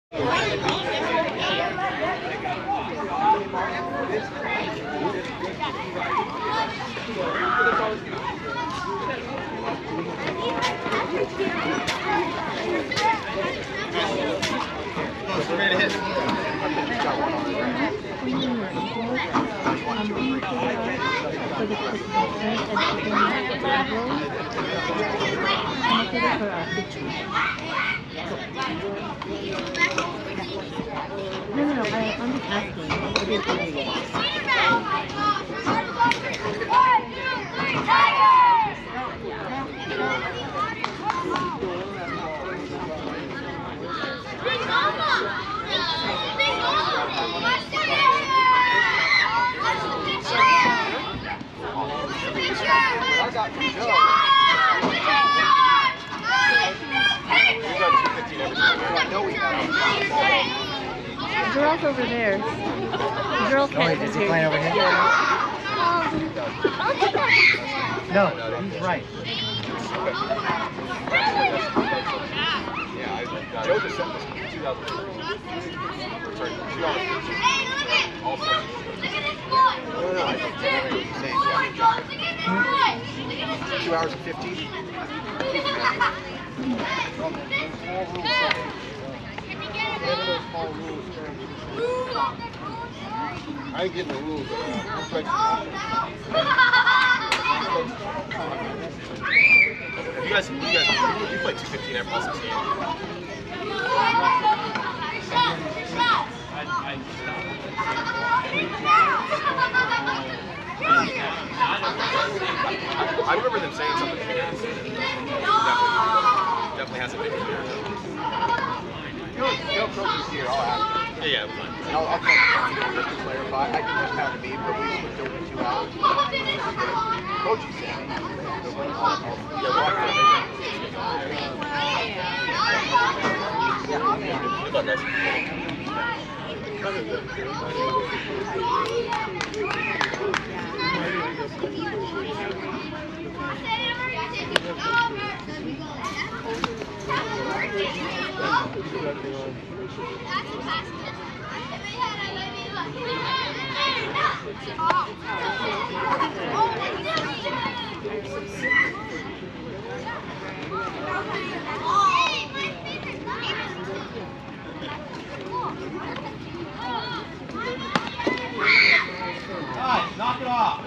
No, I'm just asking. What is it? Girl's over there. Girl can't. Is he playing over here? No, he's right. Yeah, Joe just sent this 2003. Sorry, 2015. All 7. No, I think it's 2 hours and 15. I ain't getting the rules. You played 215 every all 16. I remember them saying something to me. Definitely has a big experience. Still coaches here, I'll ask. Yeah, it was fine. I'll tell you just to clarify. I can just have to be, but we switched over to 2 hours. Coaches said. Good luck, guys. Knock it off.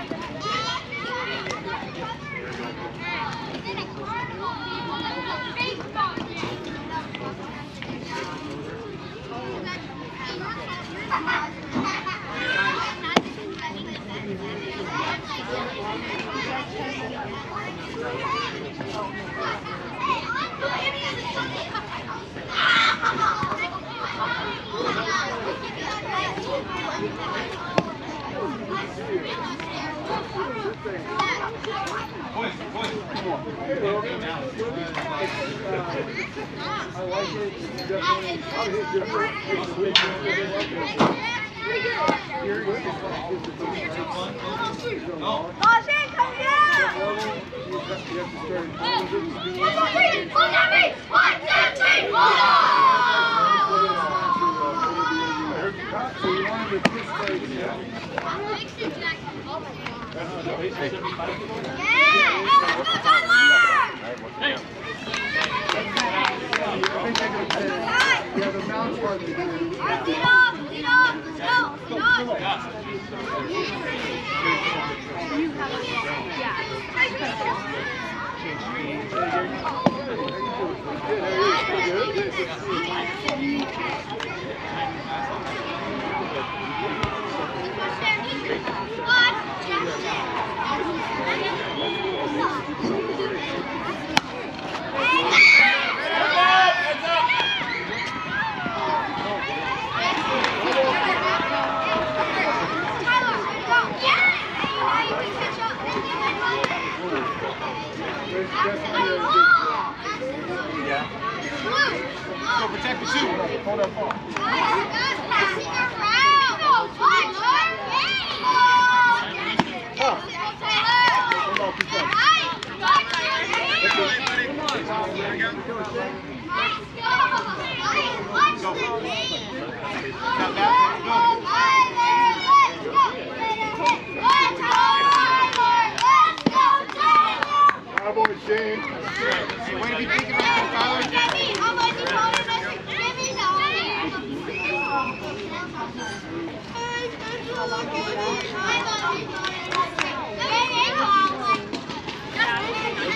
Go protect the shoe. Hold that ball. Go.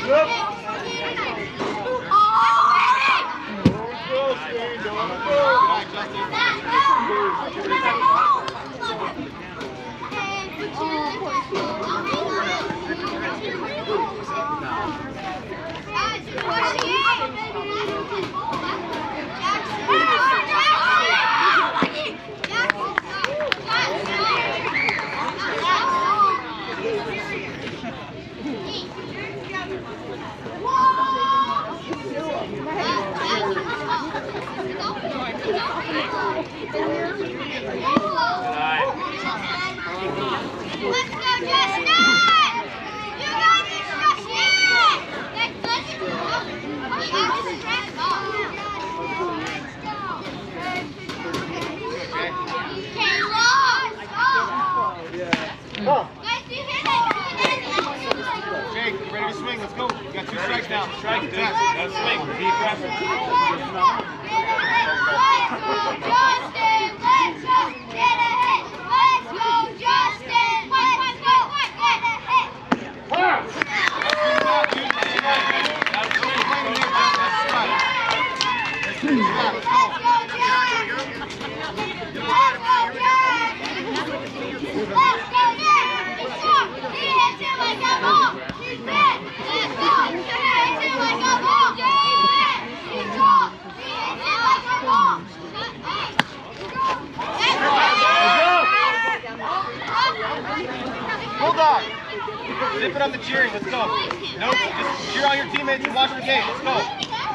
Bulldog! Zip it on the cheering, let's go. Nope, just cheer on your teammates and watch the game, let's go.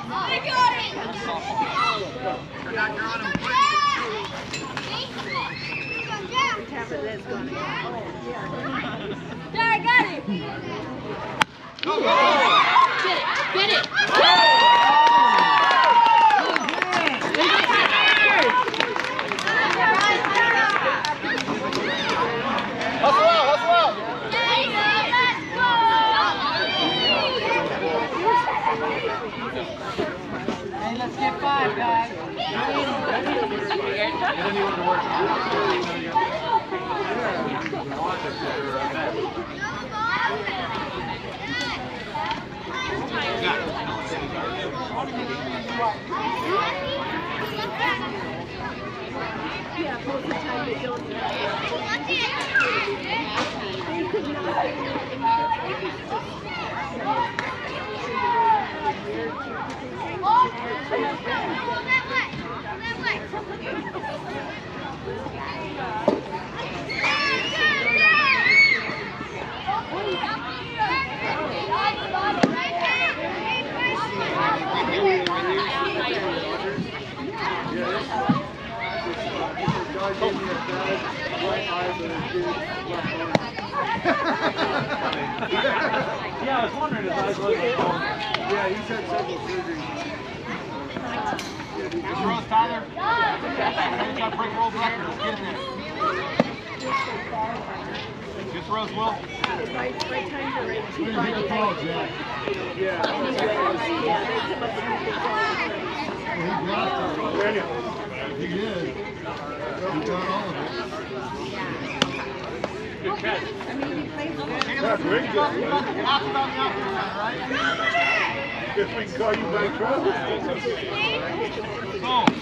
There, I got it! Go, go, go! Get it! Hustle out, hustle out! Hey, let's get 5, guys. Yeah, I was wondering if I was looking. Yeah, he's had several surgeries. Good throws, Tyler. Ready to break world record. Let's get in there. Good throws, Will. Right time to ready to Hit the ball, Jack. Yeah. He blocked it. He did. He got all of it. Good catch. That's very good. You're not the outfield, right? Guess we can call you back trouble. Go.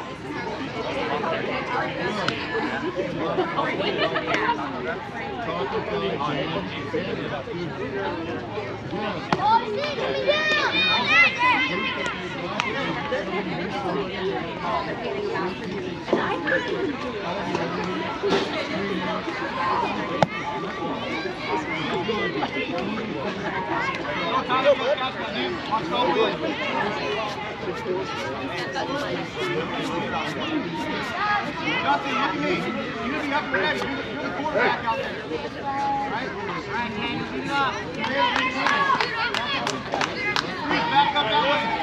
Watch go win. Justin, look at me. You need to be up and ready. You're the quarterback out there. Right? Ryan, can you beat up? Back up that way.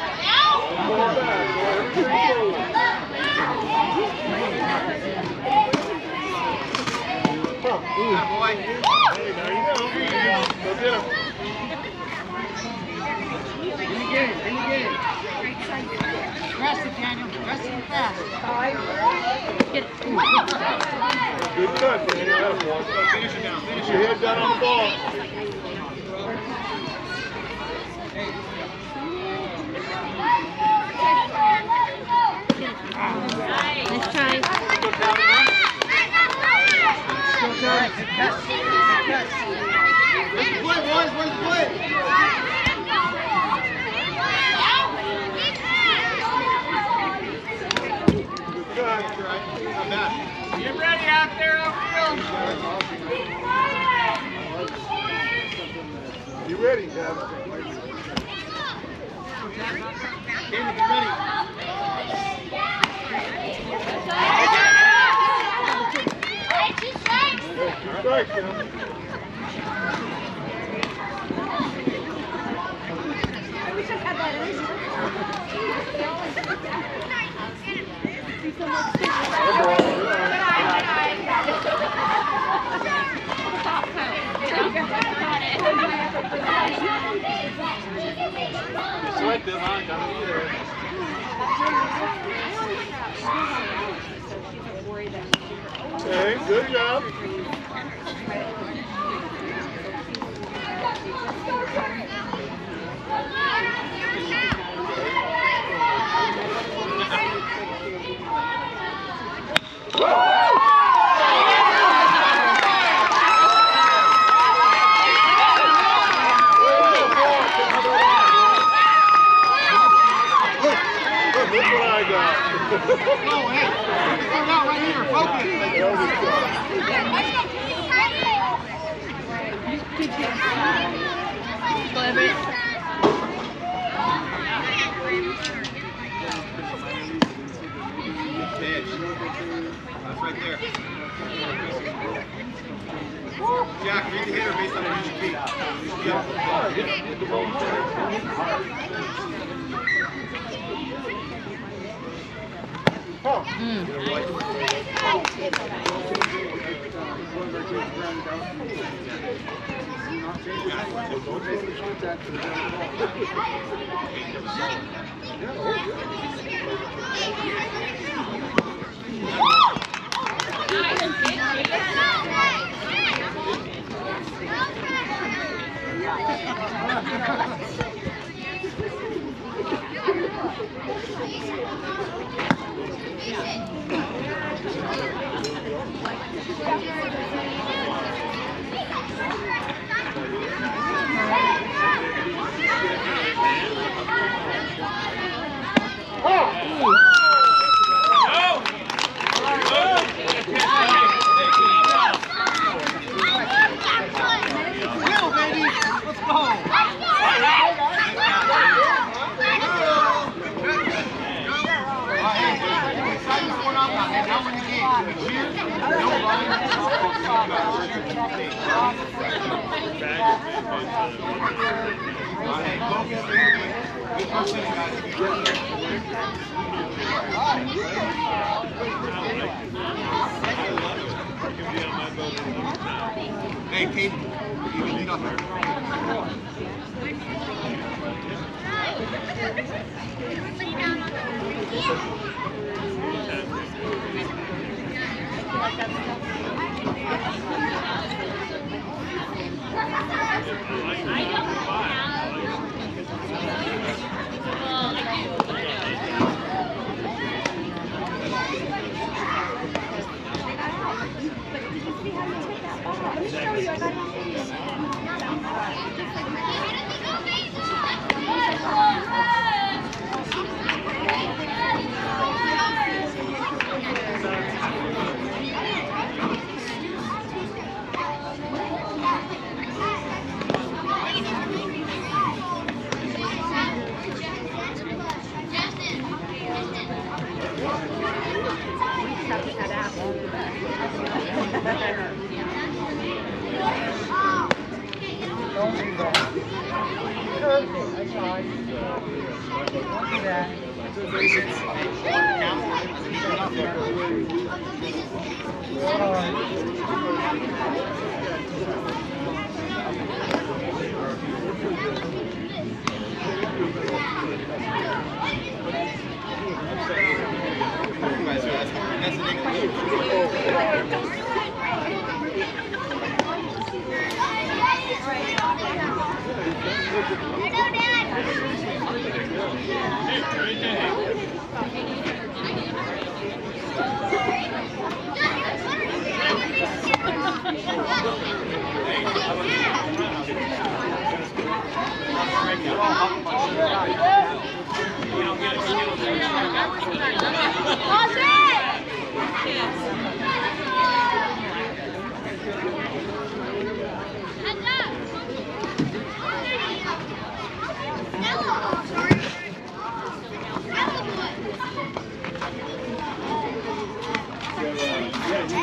Boy. Hey, there you go. Go get him. In the game. Rest it, Daniel. Rest it fast. Get it. Good cut, Daniel. Finish it down. Finish Your it. head down on the ball. Nice try. Where's the play, boys? Where's the play? Get ready out there, outfield. You ready, Dad? Kenny, get ready. Two strikes, Selective, huh? Okay, good job. Look what I got. Oh, hey, come out right here, focus. Go Everett. That's right there. Jack, read the hitter based on the UGP. Hey, Kate, you can lead off there.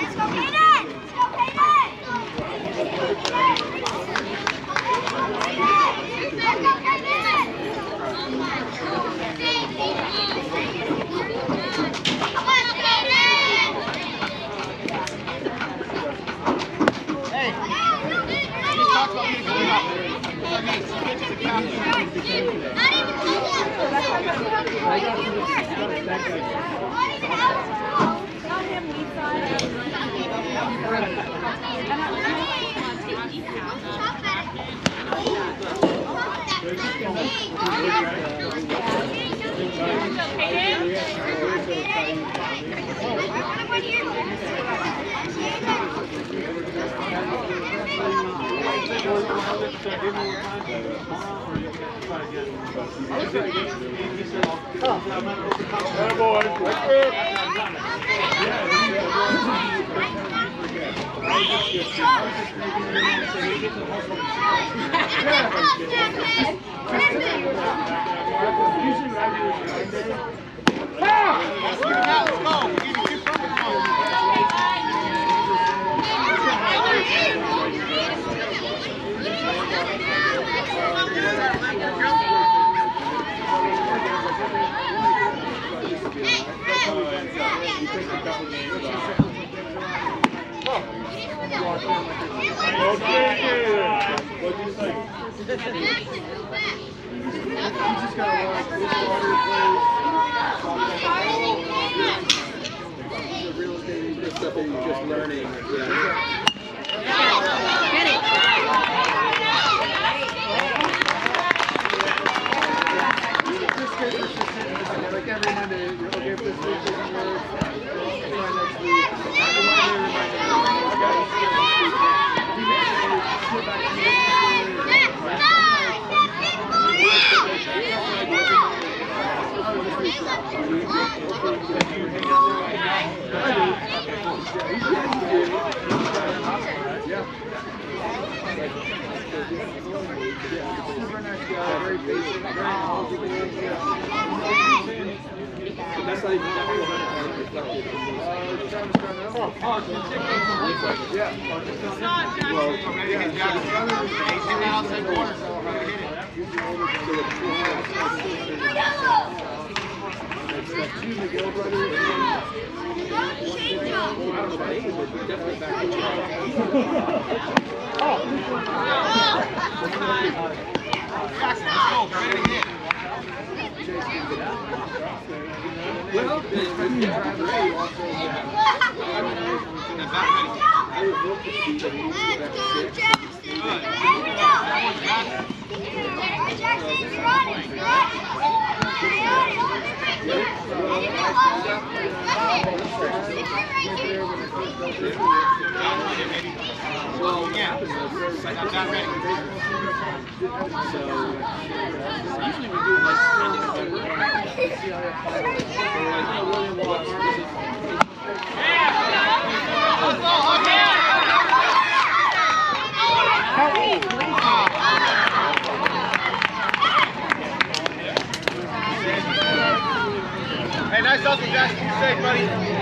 Hey, nice hustle, Jackson. Be safe, buddy.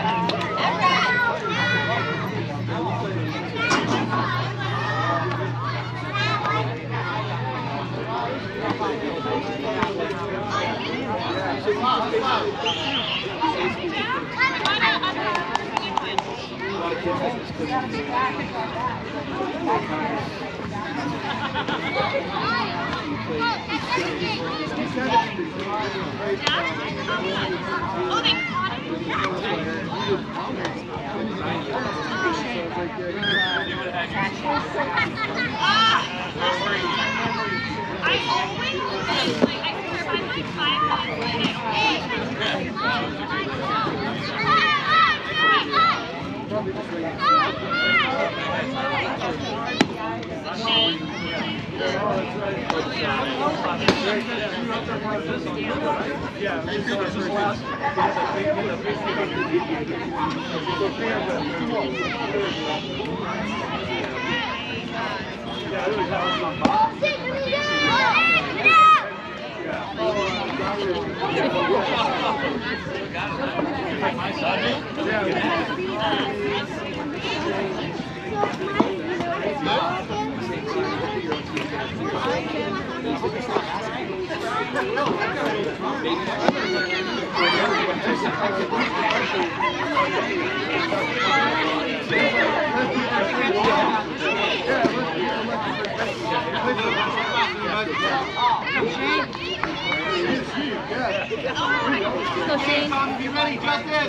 Go, Shane. Be ready, Justin.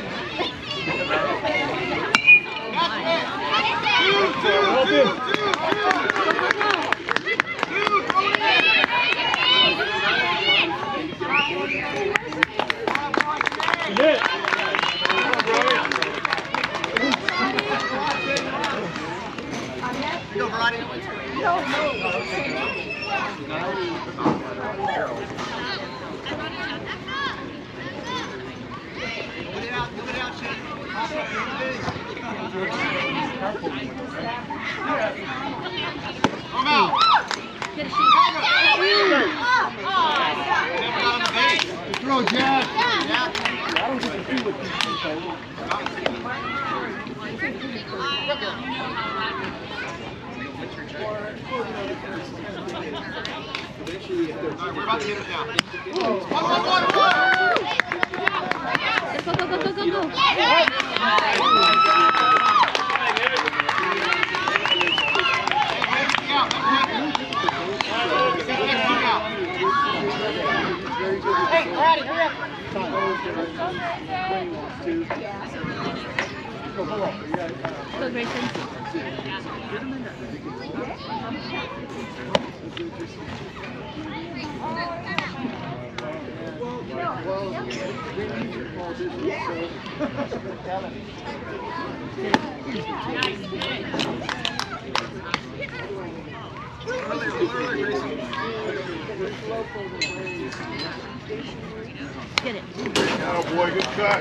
Go, Veronica. Come out. Get a Shane. Throw, Jack. We're about to hit it now. Go, go, go, go, go, go. Hey, Brady, hurry up. Go, Grayson. Get it. Oh boy, good cut.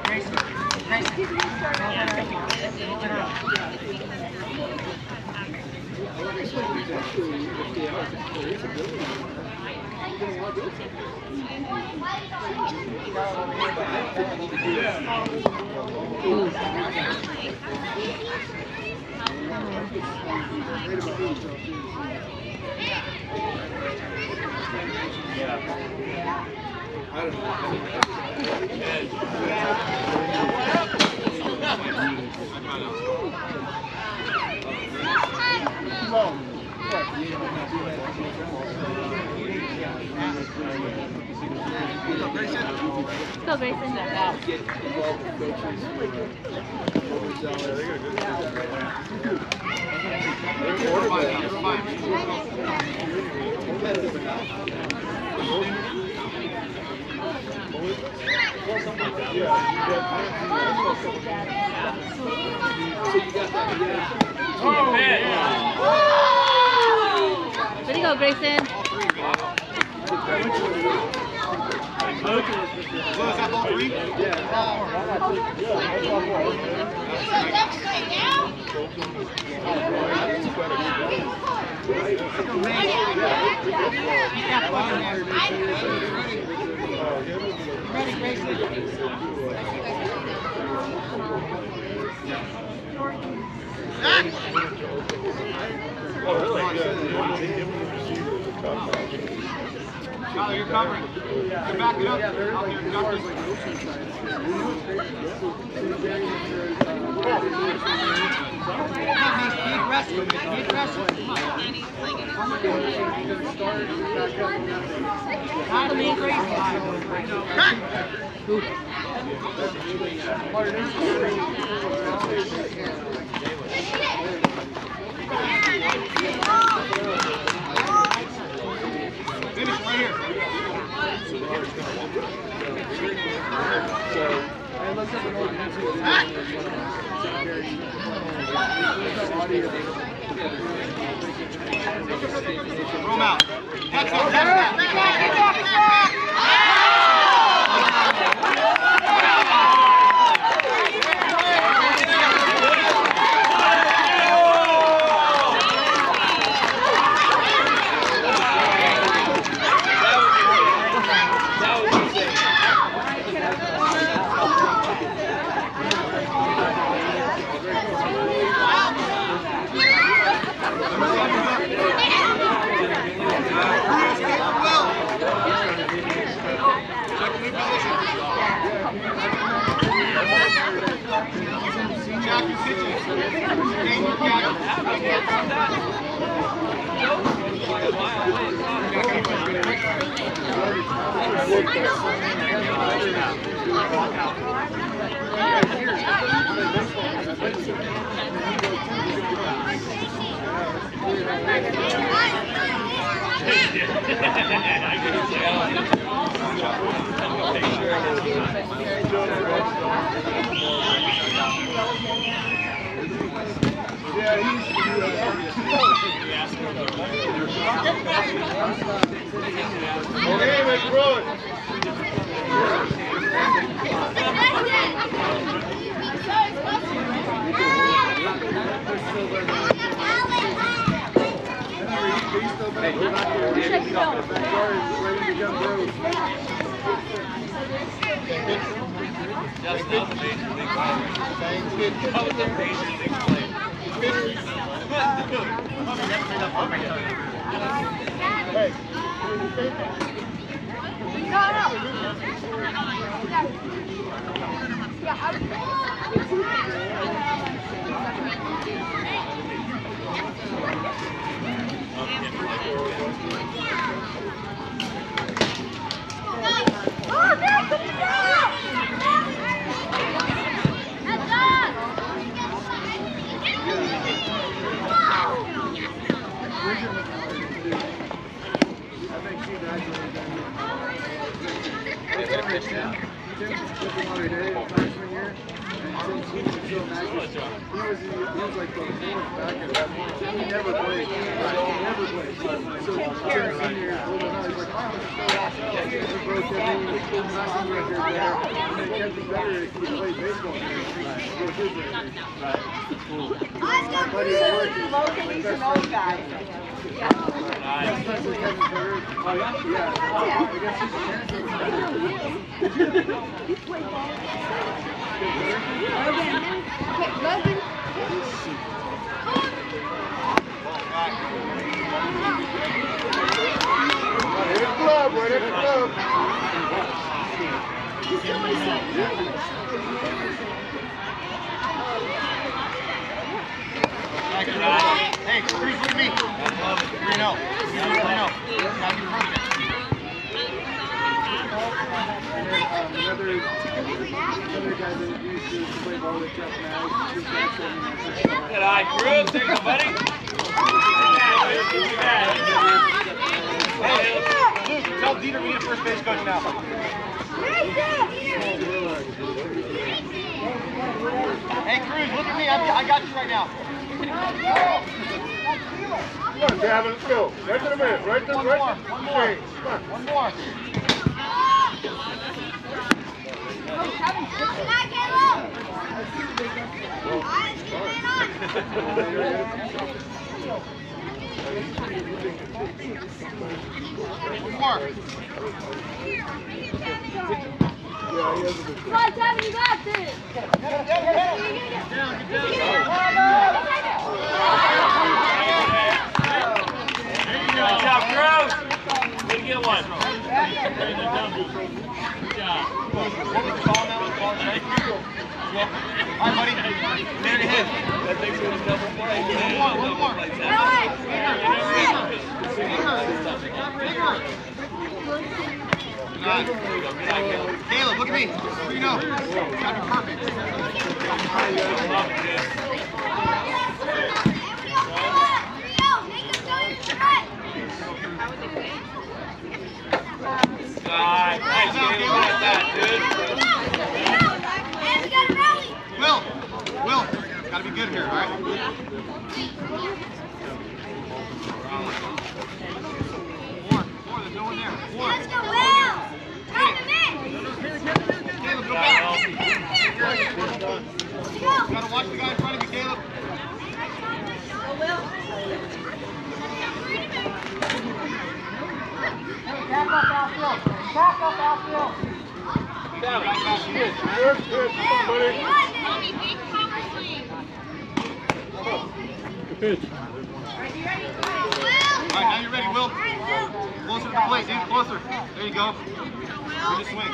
Go, Grayson. Way to go, Grayson. Tyler, you're covering. You're backing up. Out here, finish right here. Throw him out. Catch that. Yeah, he used to do that. Okay, let's roll it. Hey, Cruz, look at me. 3-0. 3-0. Gotta be perfect. Another guy that used to play ball with Jeff Maddox. Good eye, Cruz. There you go, buddy. Hey, tell Dieter we need a first base coach now. Hey, Cruz, look at me. I got you right now. Come on, Gavin, let's go. Right to the minute. Right to the right. One more. Come on. One more. Come on, Kevin, you got this. Good job, Cruz. Way to get one. Good job. All right, buddy. Man ahead. That thing's going to double play. One more. Caleb, look at me. 3-0. Gotta be perfect. God, nice game like that, dude. Will, gotta be good here, all right? Four, there's no one there. Four. Let's go, Will! Come Caleb, go back. here. You gotta watch the guy in front of you, Caleb. Back up outfield. Back up outfield. Good. Come on, buddy. Good pitch. All right, now you're ready, Will. Closer to the plate, dude. Closer. There you go. Good swing.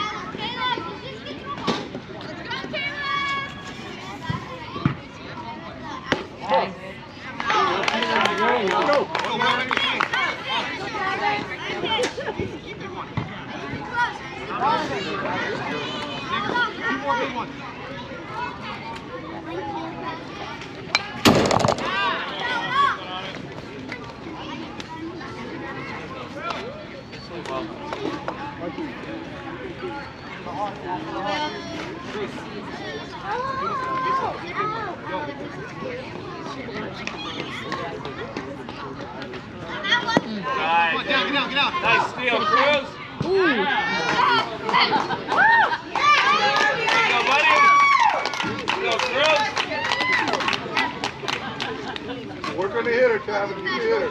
Work on the hitter, Travis. Get the hitter.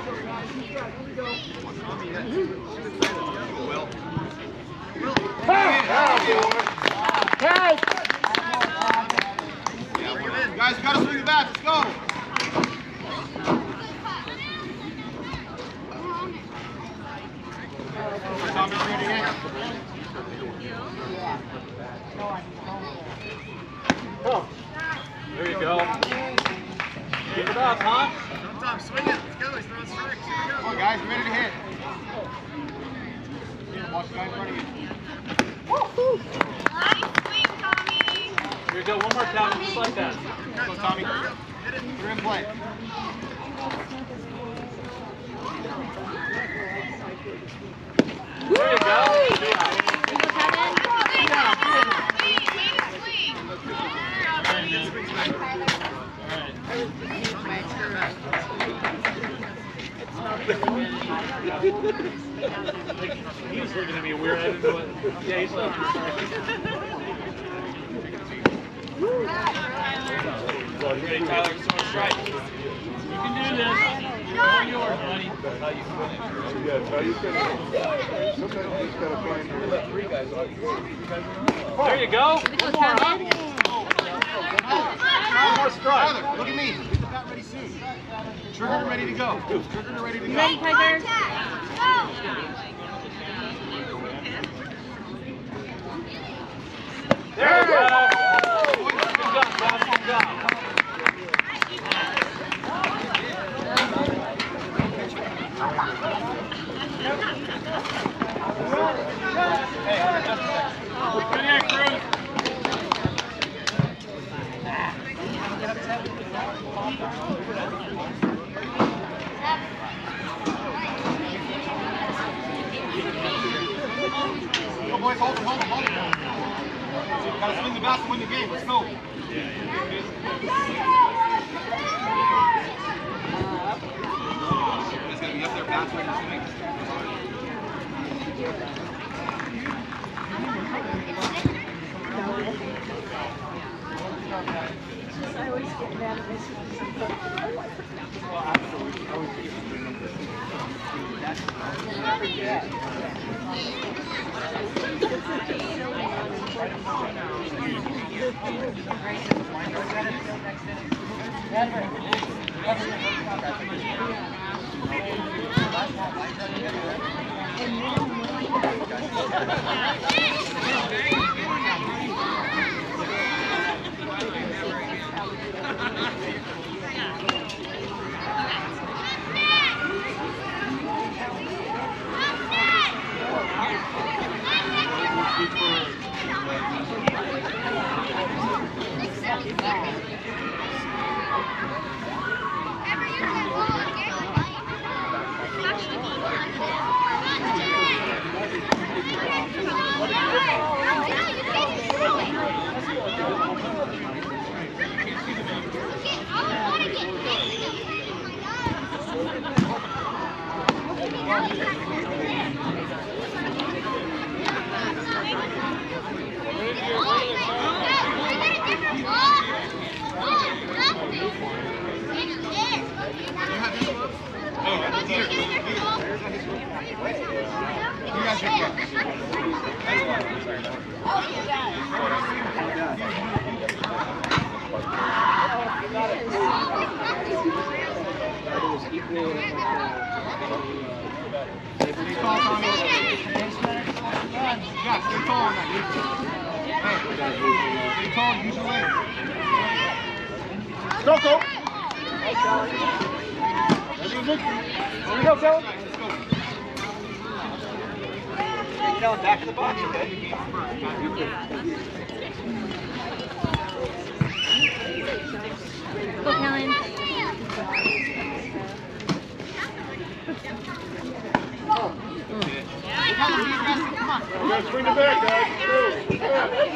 Hey! Guys, you gotta swing the bat. Let's go. Tommy, bring it in. There you go. Keep it up, huh? Tom, swing it. Let's go. He's throwing strikes. Here we go. Come on, guys. We're ready to hit. Watch the guy in front of you. Nice swing, Tommy. Here you go. One more time, just like that. Go, Tommy. You're in play. There you go. He was looking at me weird. I didn't know it. Yeah, he's looking. Ready, Tyler? So much strike. You can do this. It's all yours, buddy. That's how you finish. Yeah, that's how you finish. Sometimes you just gotta find your... There you go. One more, huh? One more strike. Tyler, look at me. Get the bat ready soon. Trigger and ready to go. Trigger and ready to go. Ready, Tiger? There you go. Good job, Bob. Good job. Good here, Cruz. Go, boys. Hold it, hold it, hold it. Gotta swing the bat to win the game. Let's go. You guys gotta be up there, bats when you're swinging. I always get mad at Back in the box, okay? Go, Kellen. You gotta swing the bat, guys. Go. No,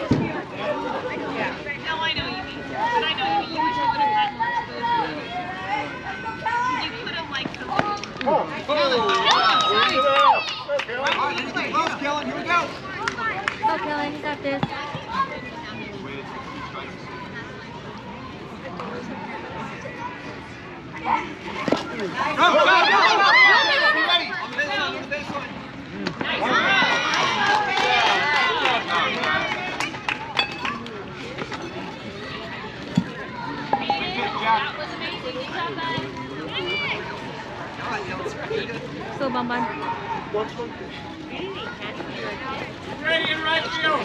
I know you mean. But I know you wish you would have had more exposure. You could have liked something. Oh, swing it out. Okay, All right, here we go, Kellen. Here we go. Go, Kellen. You got this. Ready. On the baseline, on the baseline. That was amazing. Good job, bud. So, Bamban. Ready in right field.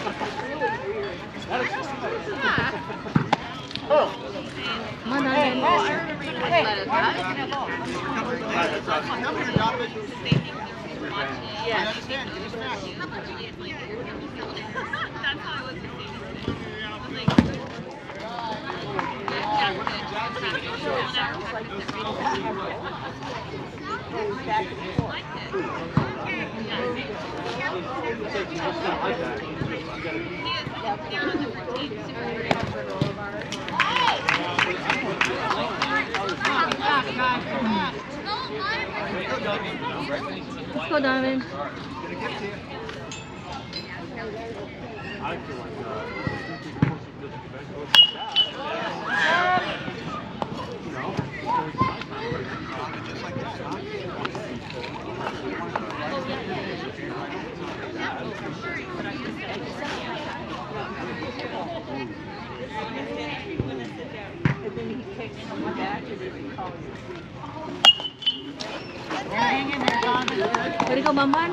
Mana yan? I understand. Give me snap. That's how I was Let's go, Donovan. Ready to go, Bamban?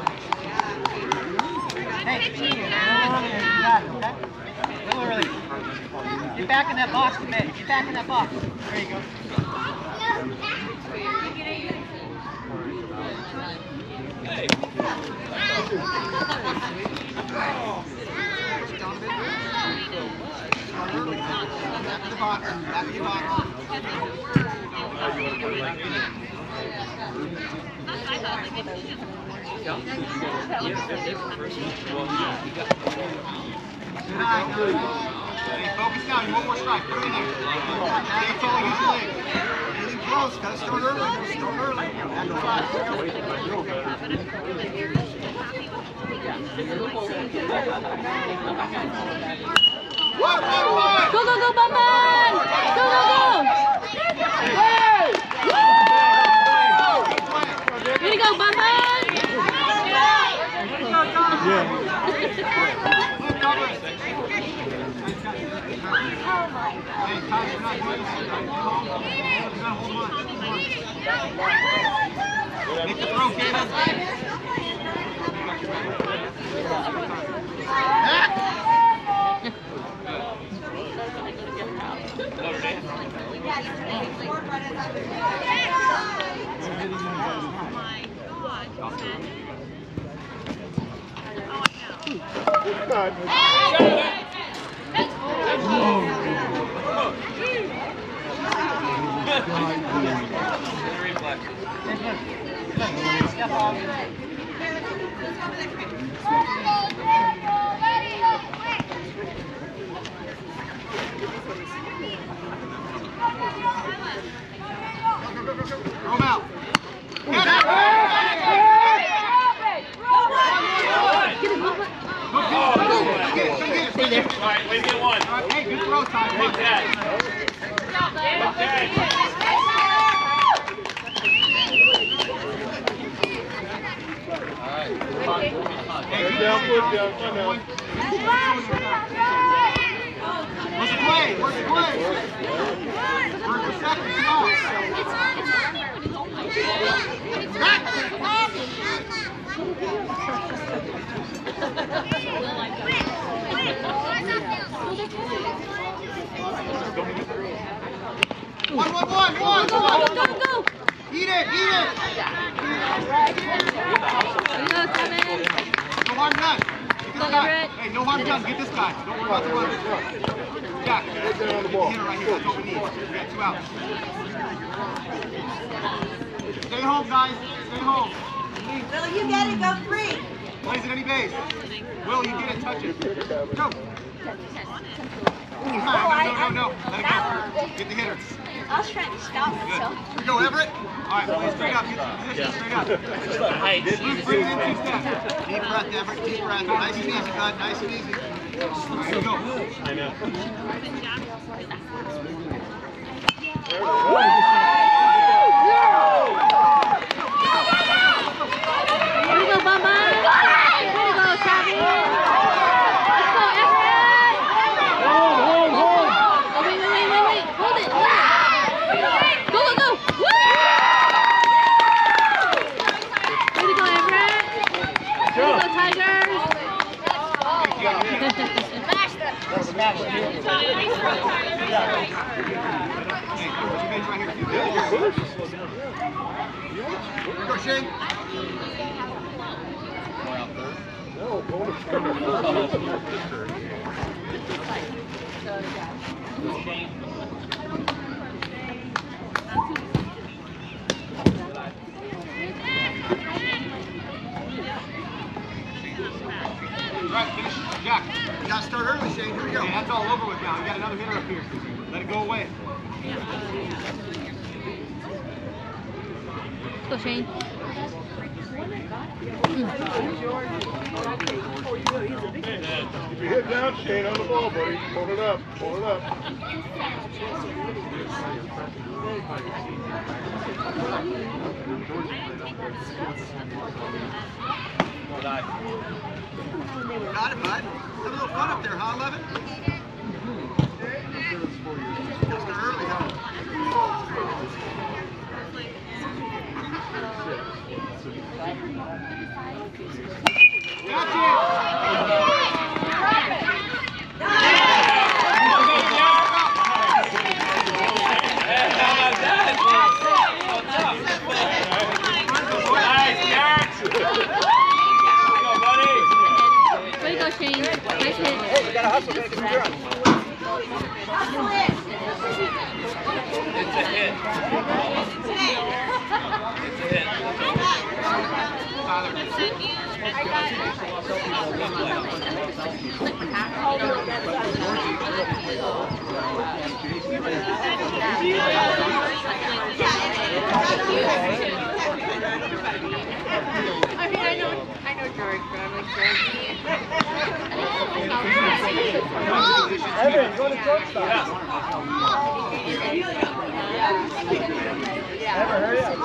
Get back in that box a bit. Get back in that box. There you go. Back to the box. Back to your box. Hey, focus now. You want more strike. Put it in there. Stay tall. Use your leg. Anything close. Gotta start early. Start early. Back to the box. One. Go, go, go, Bamban! Go, go, go! Ready to go, Bamban! Make the throw, Caleb. Throw him out. Stay there. All right, way to get one. All right, hey, good throw, Ty. Take that. Okay. Hey, good down, push down, come on. What's the play? What's the play? First or second, come on. One. Go, go, go, go! Eat it. There you go, Simon. No harm done. Get this Go, guy. Everett. Hey, no harm done. Get this guy. Don't worry about the run. Jack, get the hitter right here. That's what we need. We got 2 outs. Stay home, guys. Stay home. Will, you get it, go 3. Plays at any base. Will, you get it, touch it. Go. No. Let it go. Get the hitter. I was trying to stop myself. Good. Here we go, Everett. All right, play straight up. Get the position straight up. Luke, bring it in 2 steps. Deep breath, Everett. Deep breath. Nice and easy, bud. Nice and easy. All right, here we go. I know. Go, Shane. No, bonus. Right, finish. Jack. You gotta start early, Shane. Here we go. Yeah, that's all over with now. You got another hitter up here. Let it go away. Go, Shane. Keep your head down, Shane, on the ball, buddy. Hold it up. Hold it up. Got it, bud. Have a little fun up there, huh, 11? Just early, huh? Way to go, Shane. Nice hit. Hey, you gotta hustle, man. Keep your run. It's a hit. It's a hit. I know George, but I'm like George. Evan, go to shortstop. Evan, hurry up.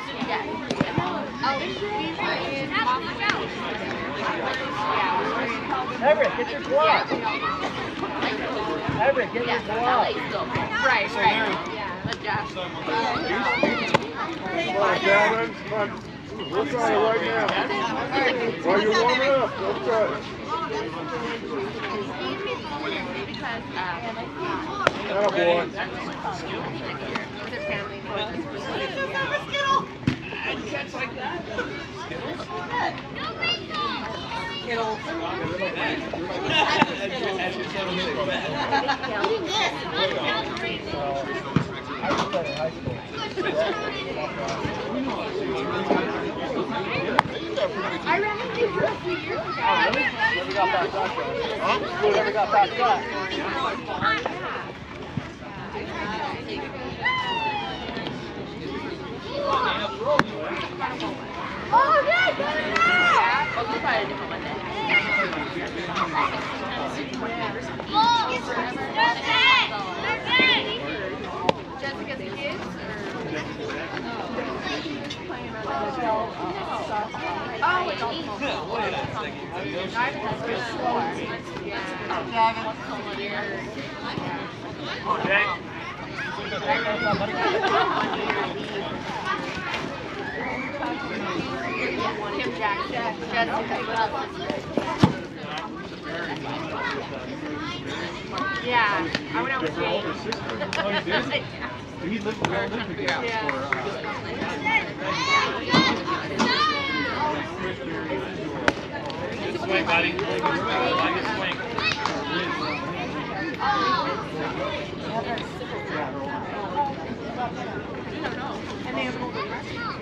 Everett, get your glove. Everett, get your glove. Right. Yeah. Adjust. Come on, Gavin. Come on. Work on it right now. While you're warming up, let's try it. Attaboy. I ran into her a few years ago. Never got back up. Huh? Never got back up. Oh, good! Get it out! We'll try a different one then. Jessica's kids? Oh, it's all Kim Jackson, Jessica. Yeah, I went out with Jake. He lived together. Good swing, buddy. Like a swing. And they have an older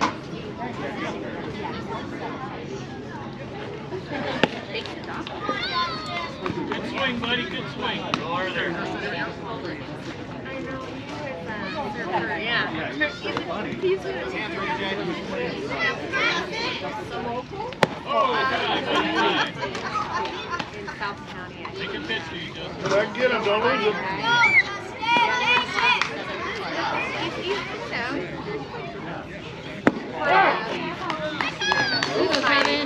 Good swing, buddy. Good swing. Over there. Yeah. He's in South County. Take a pitch, do you just? Did I get him? Don't lose him. Kevin.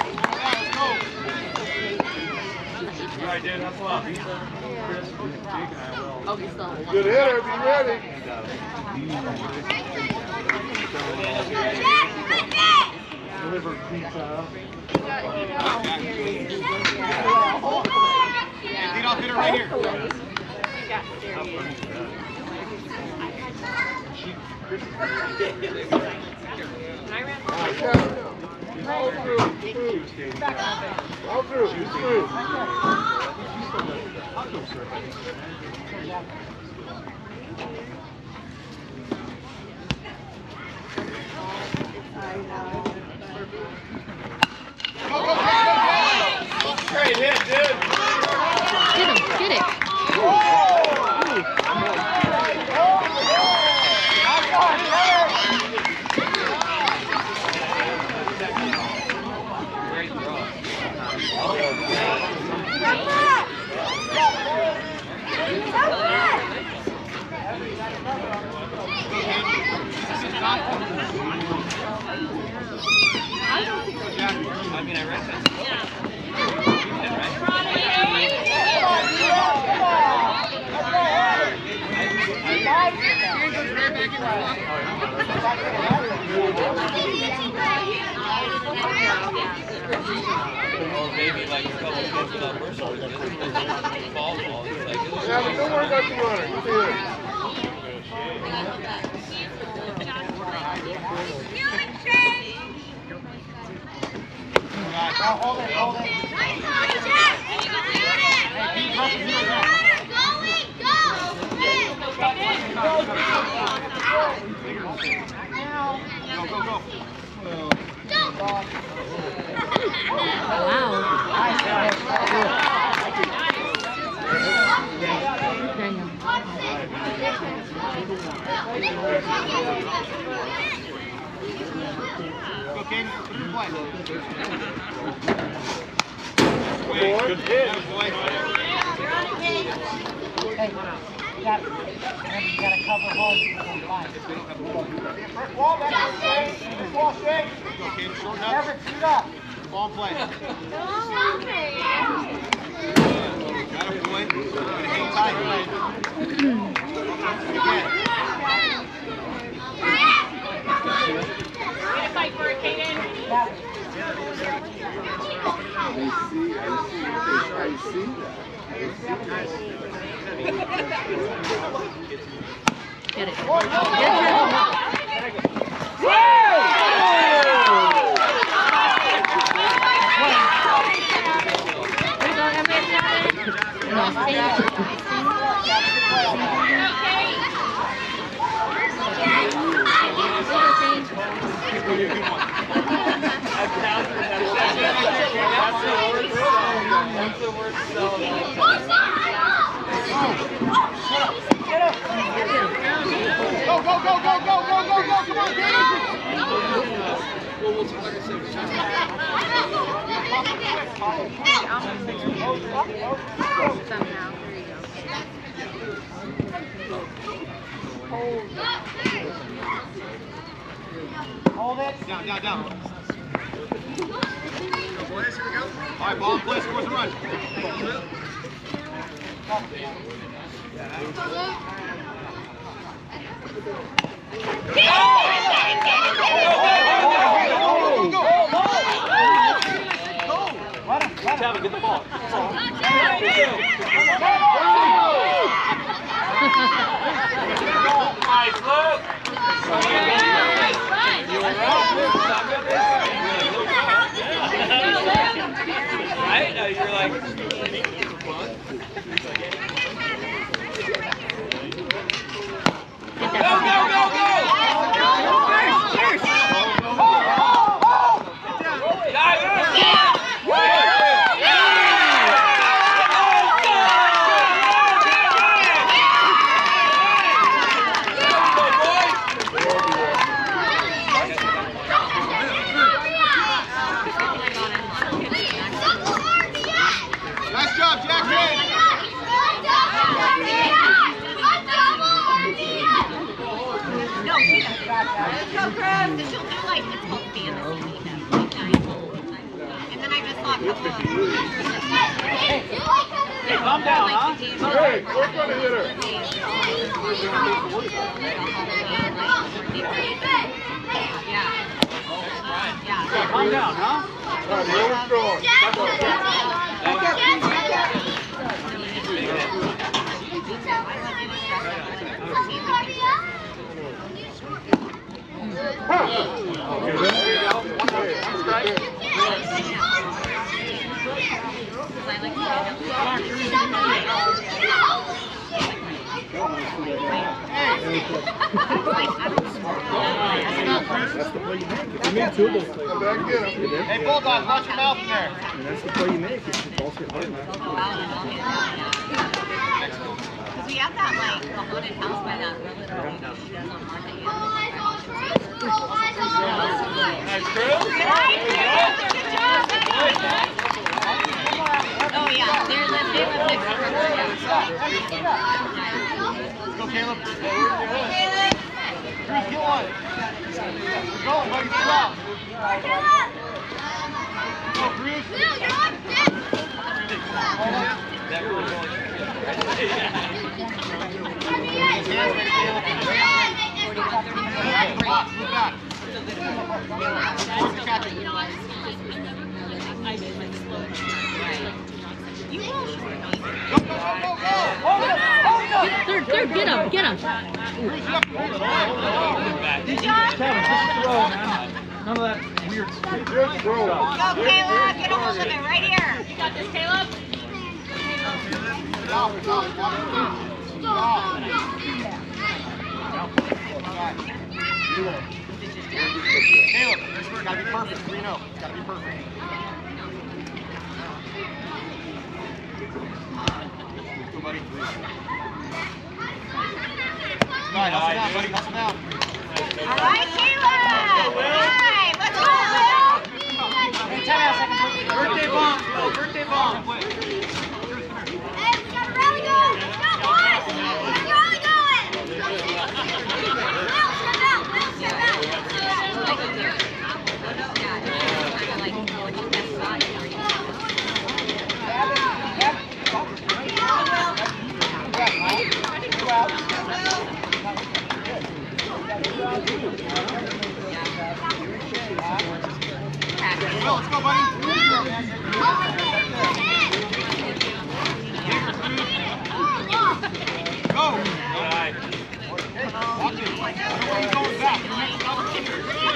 All right, dude. That's love. Oh, he's still one. Good hitter. Be ready. Deliver pizza. Lead off hitter right here. He got serious. All through. All through. Through. Great hit, dude. Get him, get it. I mean, I read that. Maybe like a couple of kids without personal ball. Yeah, but don't worry about the runner. You do it. Hold it, hold it. Wow. Daniel. Go, King. Play. Good hit. Hey, you gotta cover home. Ball back to straight. Ball straight. Go, King. Short up. Everett, shoot up. Ball play. Got a boy. Gonna hang tight. Fight for it, Kaden. I see that. Get it. Get it. That's the word sell. Go, go, go, go, go, go, go, go. Come on, King. Somehow. There you go. Hold it. Down, down, down. Boys, here we go. All right, ball in play, scores a run. Kevin, get the ball. Nice, Luke. Right? You're like... Go, go, go, go! Nice job, Jackson. No, she doesn't. Let's go, Chris. She'll do like, it's called fantasy. And then I just saw a couple of Hey, calm down, huh? Hey, we're gonna hit her. Yeah. Calm down, huh? All right, roll strong. That's the play you make. If you make two of those plays, come back and get him. Hey, Bulldog, watch your mouth in there. And that's the play you make. It's also your hard Because we have that, like, the haunted house by that really on Market. Nice, Chris. Good job, oh, yeah, there's a big one next to her. Let's go, Caleb. Bruce, get one. We're going, buddy. Get out. Go, Bruce. Move back. You will shoot me. Third, get him, get him. Good job. None of that weird stuff. Go, Caleb. Get a hold of it right here. You got this, Caleb? Caleb, gotta be perfect. 3-0. Gotta be perfect. Go, buddy. All right, hustle down, buddy. Hustle down. All right, Caleb. Five. Let's go, Will. Birthday bomb. Will, birthday bomb. Hey, we got a rally going. Let's go, boys. Let's rally going. Will, step out. Will, step out. Will, let's go, buddy. Go. All right. Watch it. Nobody's going back. You're not going back.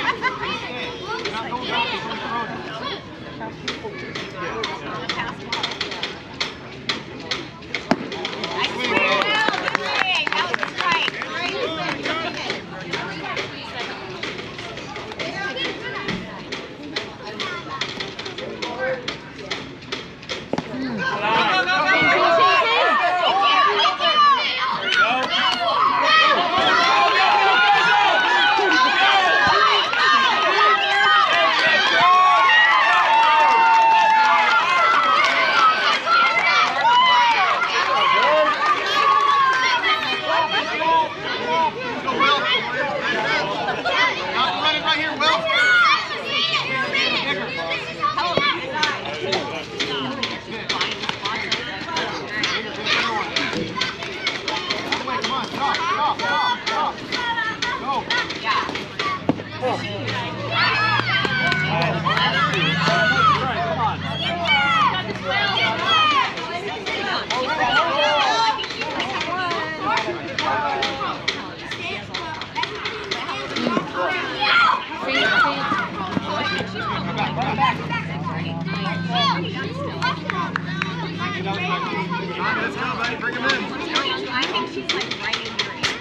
Let's go, buddy. Bring him in. Let's go. I think she's like right in your ear.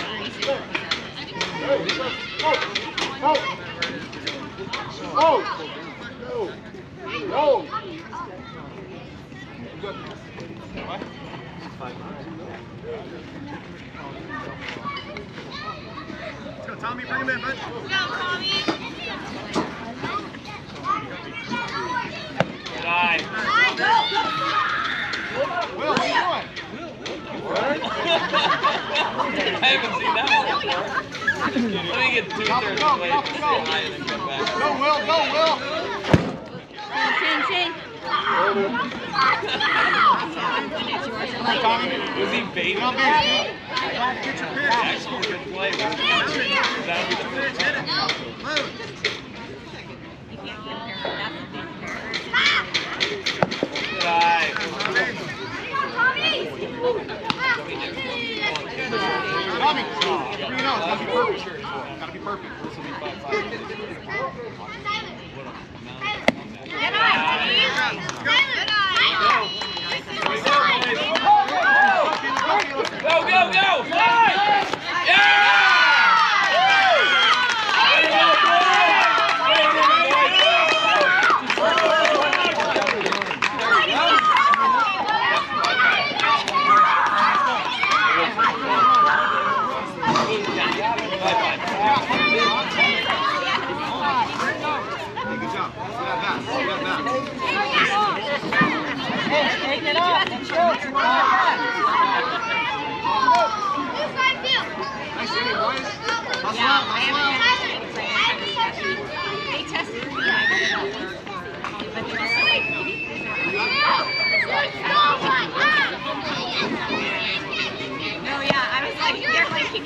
Let's go, Tommy. Bring him in, bud. Go, Tommy. Good eye. Will, what are you doing? I haven't seen that one before. Let me get 2/3 plate. Go, and then come back. Go, Will. Go, Will. Shane. Tommy. Was he baiting? Get on base. Get your pitch. Actually, good play. That'll be the pitch. Hit it. Move. Good eye. Tommy. 3-0. It's gotta be perfect. Gotta be perfect. This will be 5-5. Good eye, Steve. Good eye. Go, go, go! Fly! Yeah!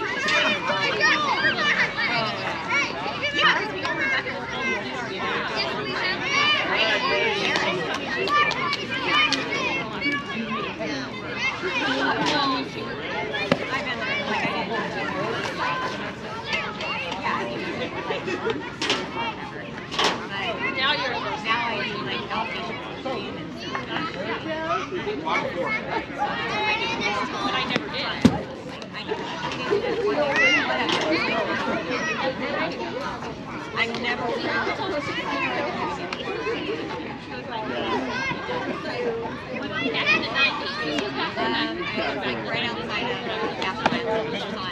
I've never right outside of Castle Island, which is on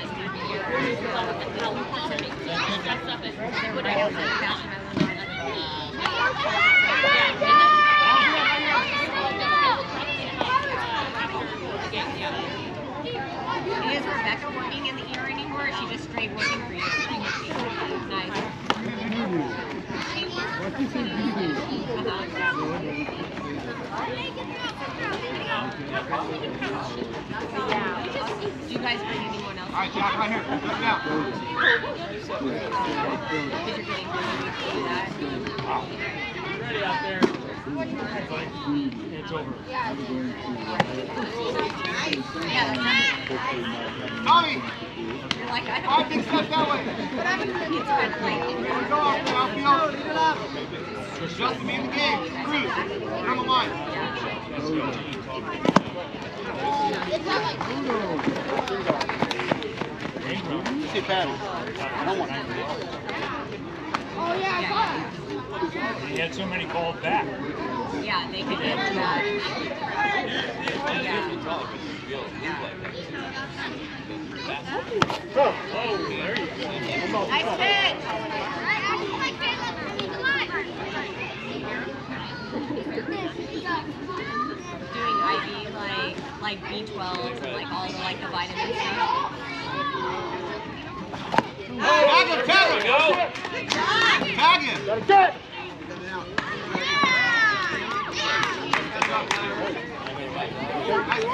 right outside of Castle Is Rebecca working in the ear anymore, or is she just straight working for you? Nice. Do you guys bring anyone else? All right, Jack, right here. Put it down. Ready out there. It's over. Tommy! You're like, I All right, don't big step that way. but I'm it's kind of like, Go off the outfield. Lead it up. Just to be in the game. Cruz. Get on the line. You say Patty. I don't want angry. Oh yeah, I saw it. He had so many called back. yeah, they could get that. Oh, there you go. Nice pitch. Doing IV like B12 and like all the vitamins stuff. Tag him, tag him. Go. Tag him. Nice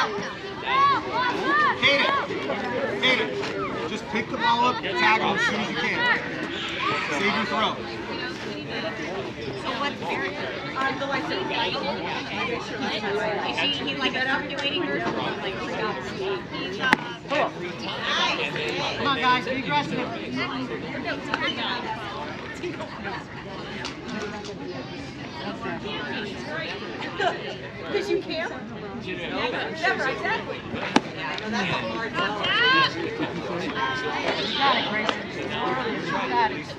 pitch. Kaden, just pick the ball up and tag him as soon as you can. Save your throw. So what's Barrett? Is he like evacuating her? Like Come on, guys, be aggressive. Because you can't? Never, exactly. Yeah, no, that's a hard job. You got it, Grayson. You got it.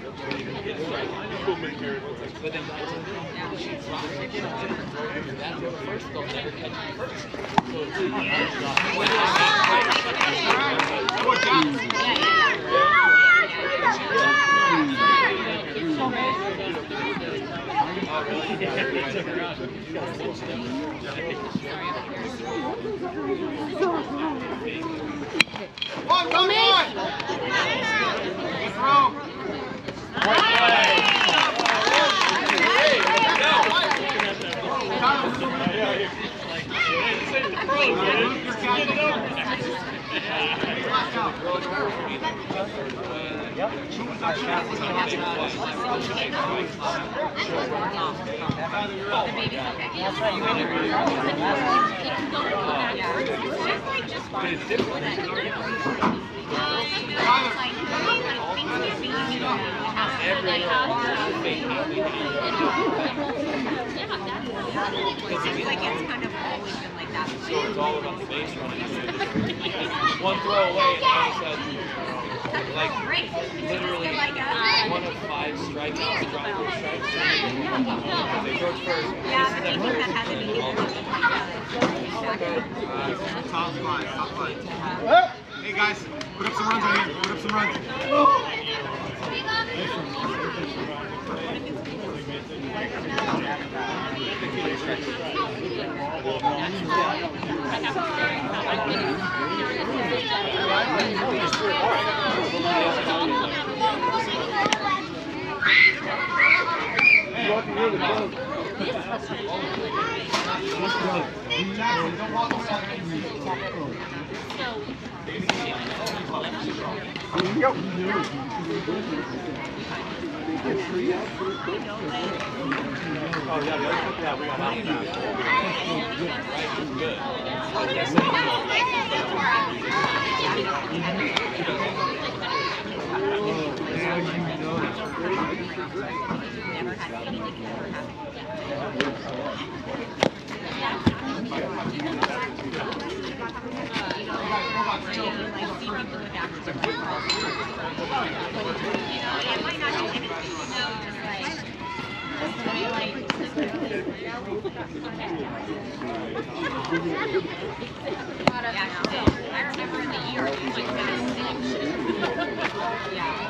One, go, one. Good throw. It seems like it's kind of always been like that. So it's all about the base running. One throw away, and all of a sudden, like, Great. literally one of 5 strikeouts, drop 4 strikes. They broke first. Yeah, but do you think that has anything to do with Top line, top line. Hey guys, put up some runs right here. Put up some runs. Don't walk away. Go. Oh, yeah, we got out now. I remember in the year, it was like that. Yeah.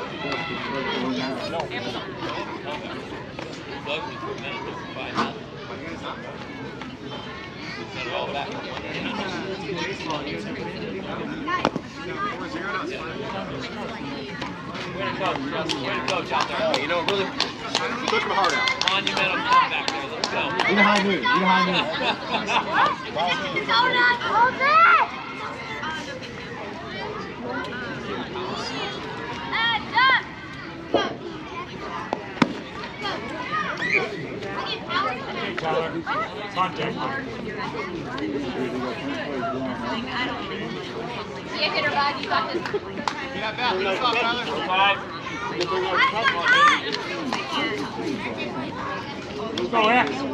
You know, really push my heart out. Monumental comeback there. Let's go. Behind me. Hold that! And up! Go! Contact. Yeah, hit her back. You got this. Get that back. Let's stop, Tyler. 5. Let's go, X.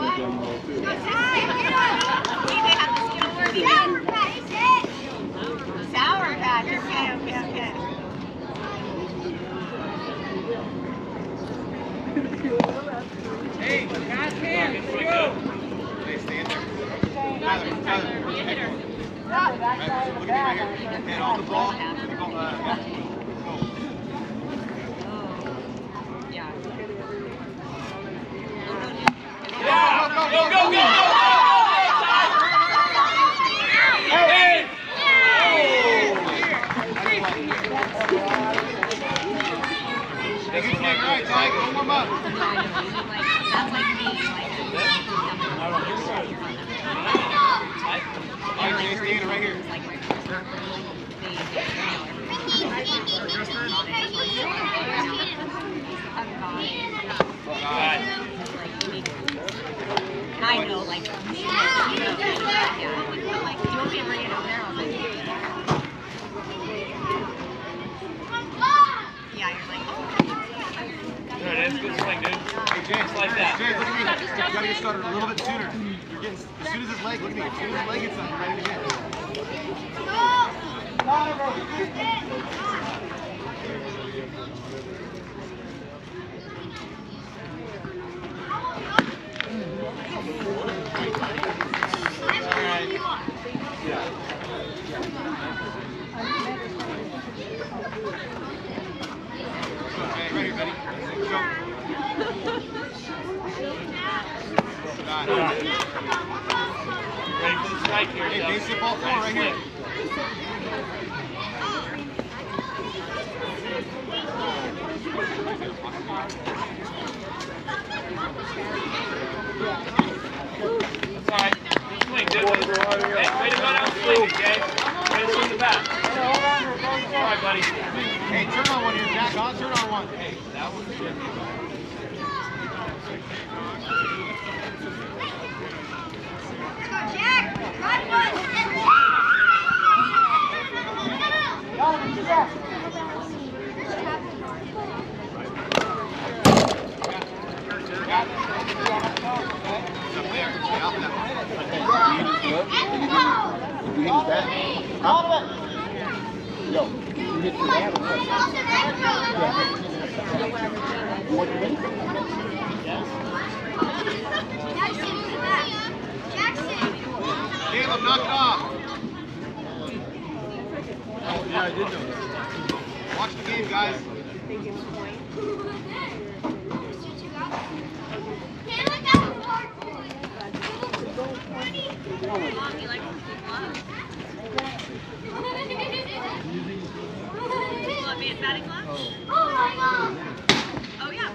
Sour patch. Okay. Hey, guys, hands. Let's go. Hey, stand there. Tyler. Right, look at me right here. Head on the ball. Yeah. Go! Hey! Hey, good kick, right, Ty. Go warm up. All right, Jay, stand right here. I know, like, yeah, you want me to bring it over there? I'll bring it. Yeah, you're like, There it is. Good swing, dude. Hey, Jay, Just like that. Jay, look at me. You gotta get started a little bit sooner. You're getting, as soon as his leg, look at me. As soon as his leg gets up, you're ready to get. Okay, ready, buddy. Go. Got it. Ready for the strike here, Hey, Doug. basic ball 4 right here. It's all right. Good swing, dude. Hey, way to go down swinging, Jay. Way to swing the bat. All right, buddy. Hey, turn on one here, Jack. Turn on one. Hey, that one's good. It's up there. Stay off that one. Yo, you hit your dad or what? You want to win? Caleb, knock it off. Yeah, I did know. Watch the game, guys. Batting glove? Oh my God! Oh, yeah.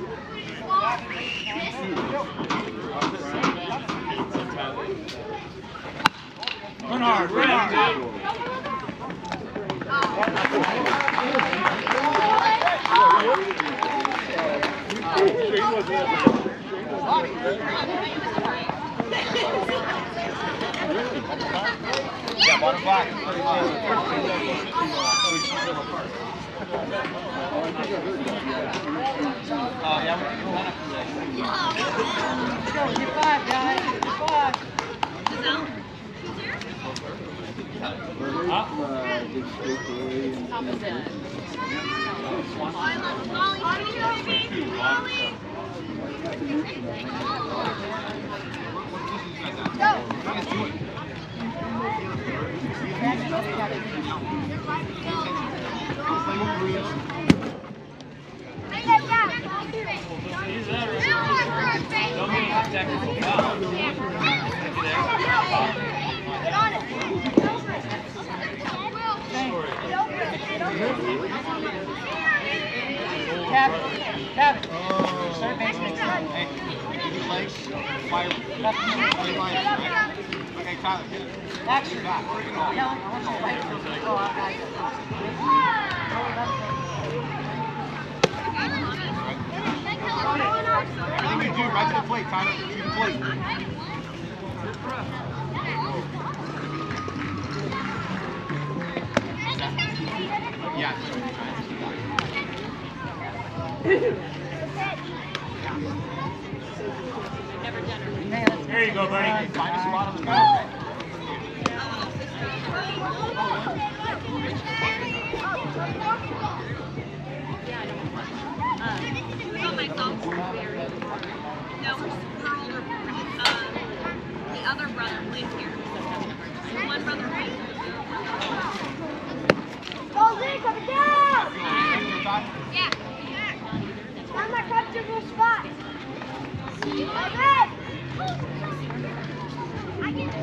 Run hard, dude. Yeah, we're going to line up today. Let's go. Get 5, guys. Get 5. He's there. Don't mean it's technical foul. Get on it. Kevin. Start basement. Hey, give your legs. Fire. Play line, right? Okay, Tyler, get it. Action. Back. Kellen, I want you to fight. Oh, Everything you do, right to the plate, Tyler. To the plate. Yeah. There you go, buddy. Find a spot on the ground. Who's on my softball? No, her older, the other brother lives here. The one brother lives here. Go, Zeke, come down! Yeah. Find my comfortable spot. Like that. I can do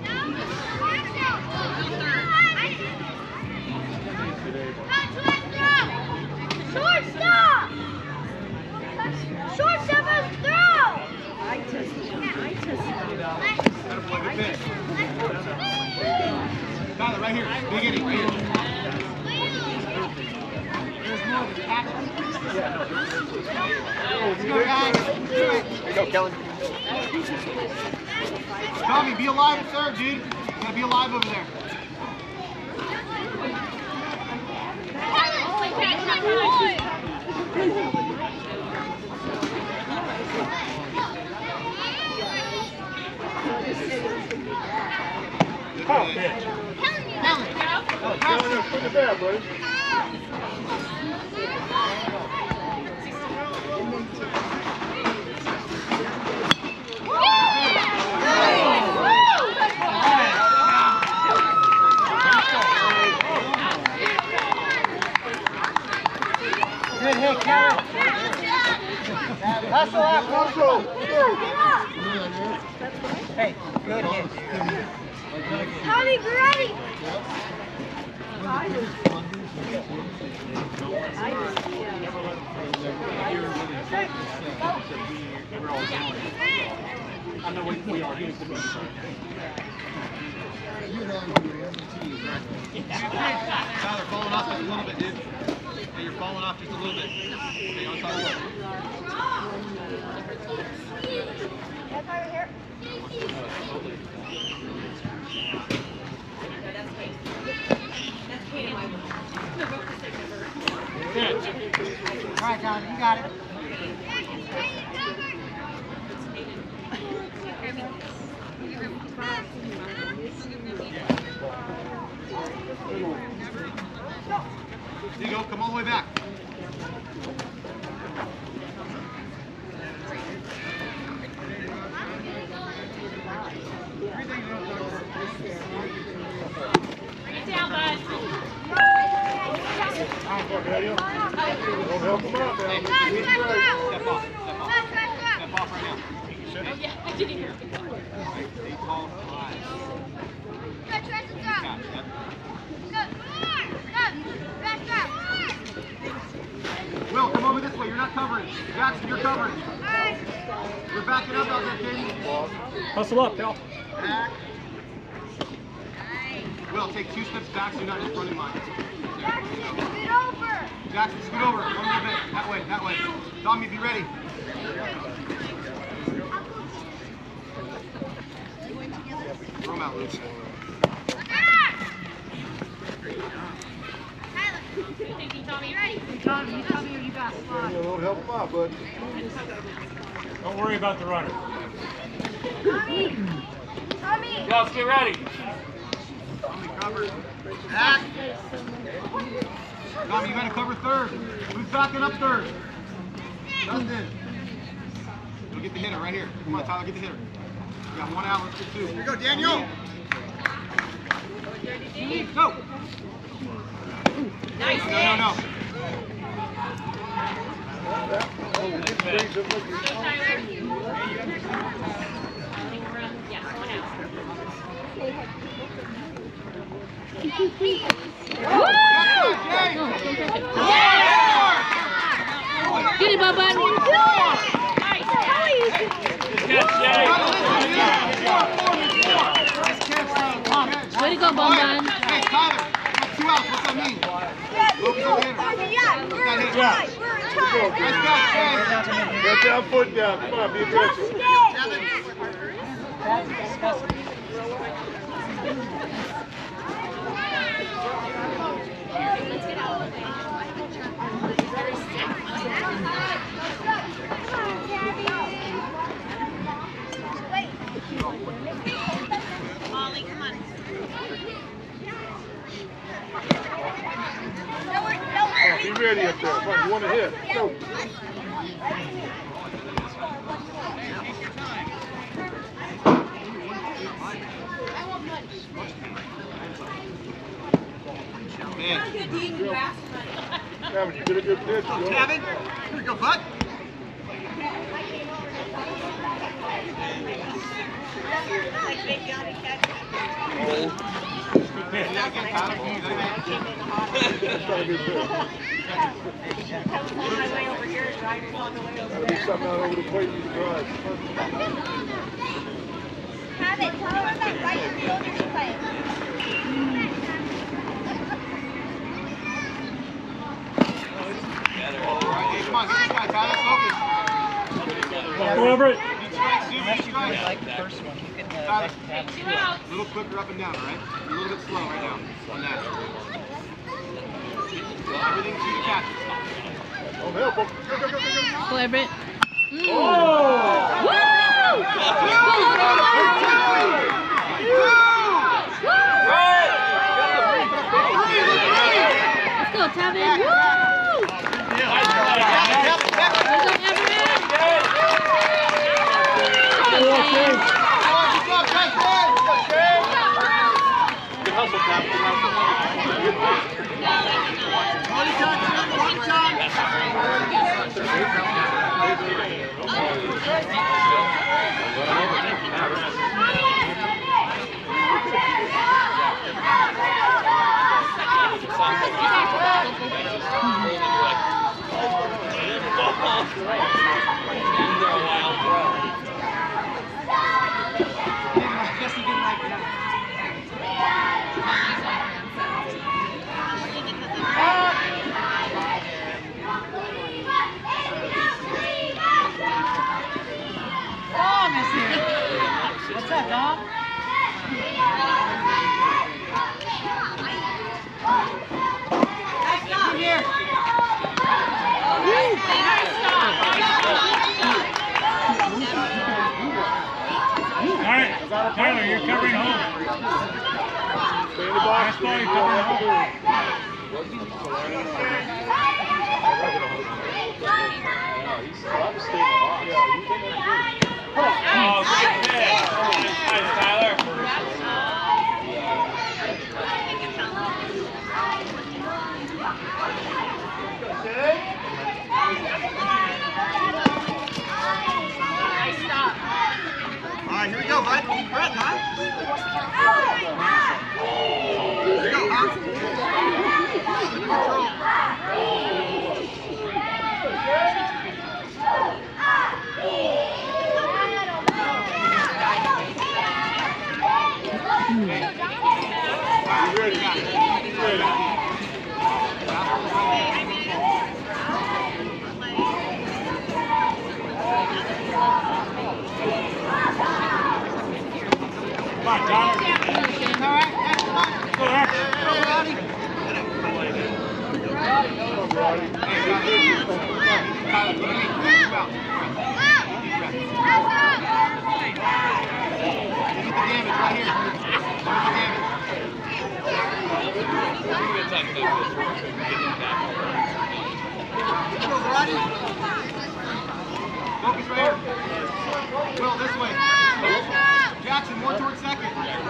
Shortstop! Shortstop is throw! Good pitch. Tyler, right here. Beginning, right here. There's more of the action. Let's go, guys. There you go, Kellen. Tommy, be alive and serve, dude. You gotta be alive over there. Oh, pitch. Put the bat, buddy. Good hit, Kevin. Hustle out, hustle. Hey, good hit. Tommy, get ready! I know what we are. Tyler, falling off just a little bit, dude. Hey, you're falling off just a little bit. Okay, on top of it. That's over here. All right, John, you got it. There you go, come all the way back. Bring it down, bud. Don't help him out, man. Step off, step off. Step off right now. Oh, yeah, I didn't hear. Right, stay tall, high. Good, try to throw. Step. Good. Good. Back up. Will, come over this way, you're not covering. Jackson, you're covering. Alright. You're backing up out there, Katie. Hustle up, Cal. Back. Will, take 2 steps back so you're not in front of mine. Jackson, scoot over. Jackson, scoot over. One more bit. That way, that way. Tommy, be ready. Throw him out, Luke. Tommy, you tell me what you got. Don't help him out, bud. Don't worry about the runner. Tommy! Tommy! Y'all get ready. Tommy, cover. Back. Tommy, you got to cover third. Who's backing up third? Dustin. Go get the hitter right here. Come on, Tyler, get the hitter. You got one out, let's get two. Here you go, Daniel. Go. Nice, No. Get it, Bubba. Way to go, Bumban. Hey, Tyler, you got 2 outs. What's that mean? Focus on the hitter. Nice catch, Jay. Get that foot down. Come on, be aggressive. Molly, come on. Be ready up there. Come on, you want to hit. Go. Kevin, you did a good pitch. Go. Kevin, here we go, bud. There's something out over the plate you can drive. Have it. Tell her that right field is playing. Hey, come on, get this guy, Tyler, focus. Go over it. Like the first one, you can a little quicker up and down, all right? You're a little bit slow right now on that. Everything to the catch. Oh, help him. Go, Everett. Oh! Woo! Let's go, Tavin. Woo! What's that, Dom? Come here. All right, Tyler, you're covering home. Stay in the box. Last ball, you're covering home. Oh, good pitch. Nice, Tyler. Nice stop. All right, here we go, bud. Brett, huh? Here we go, huh? Control. Focus right here. Will, this way. Jackson, more towards second.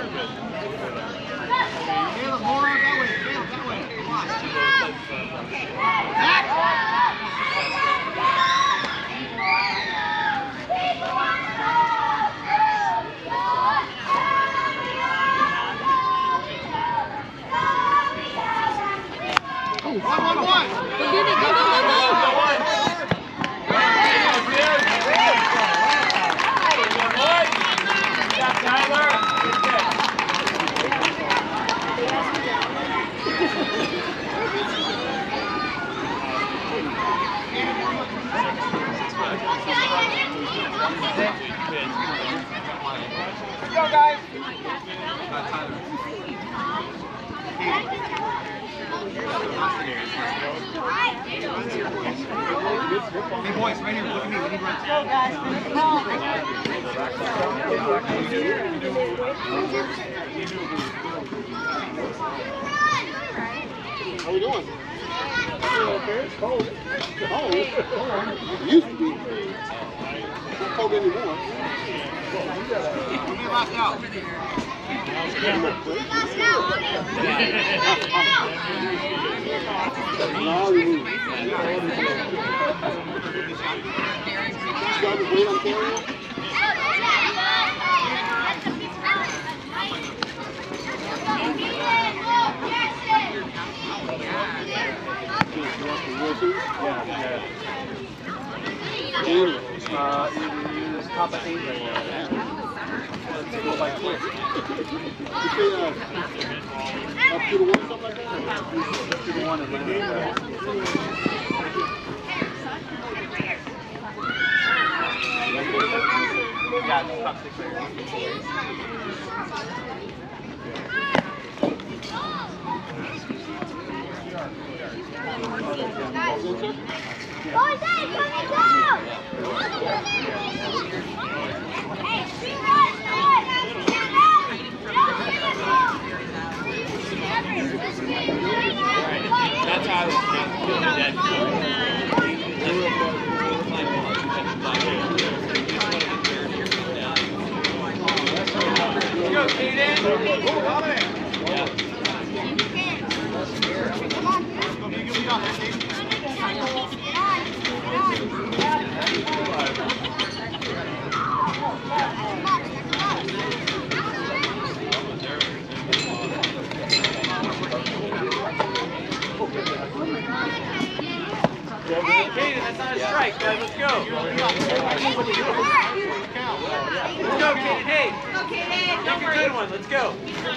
Caleb, more on that way. Caleb, that way. Come on. Back. One. Go get it. Go. Let's go, guys. Hey, boys, right here. Look at me. We need runs. Let's go, guys. Finish the ball. How we doing? Okay, it's cold. It's cold. It used to be. It's not cold anymore. We'll be locked out. No, you move. Start to wait on Terry. Top of 8 right now. Let's go by 10. You say up to the 1 something like that? Up to the 1 Atlanta. Yeah, top 6 there. Jose, coming down! Hey, three runs, That's how I was doing that. Let's go, Kaden. Yeah. Come on. Kaden, that's not a strike, guys. Let's go. Let's go, Kaden. Hey. Take a good one. Let's go.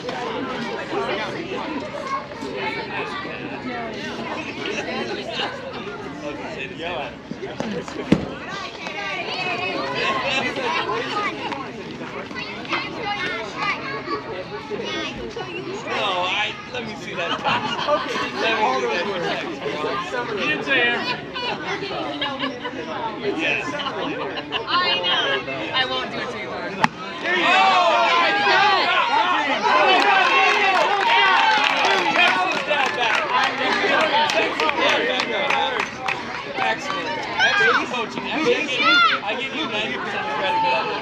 No, let me see that. You didn't say him. Yes. I know. I won't do it to you, Lord. There you go. Excellent. Excellent coaching. I give you 90% credit for that.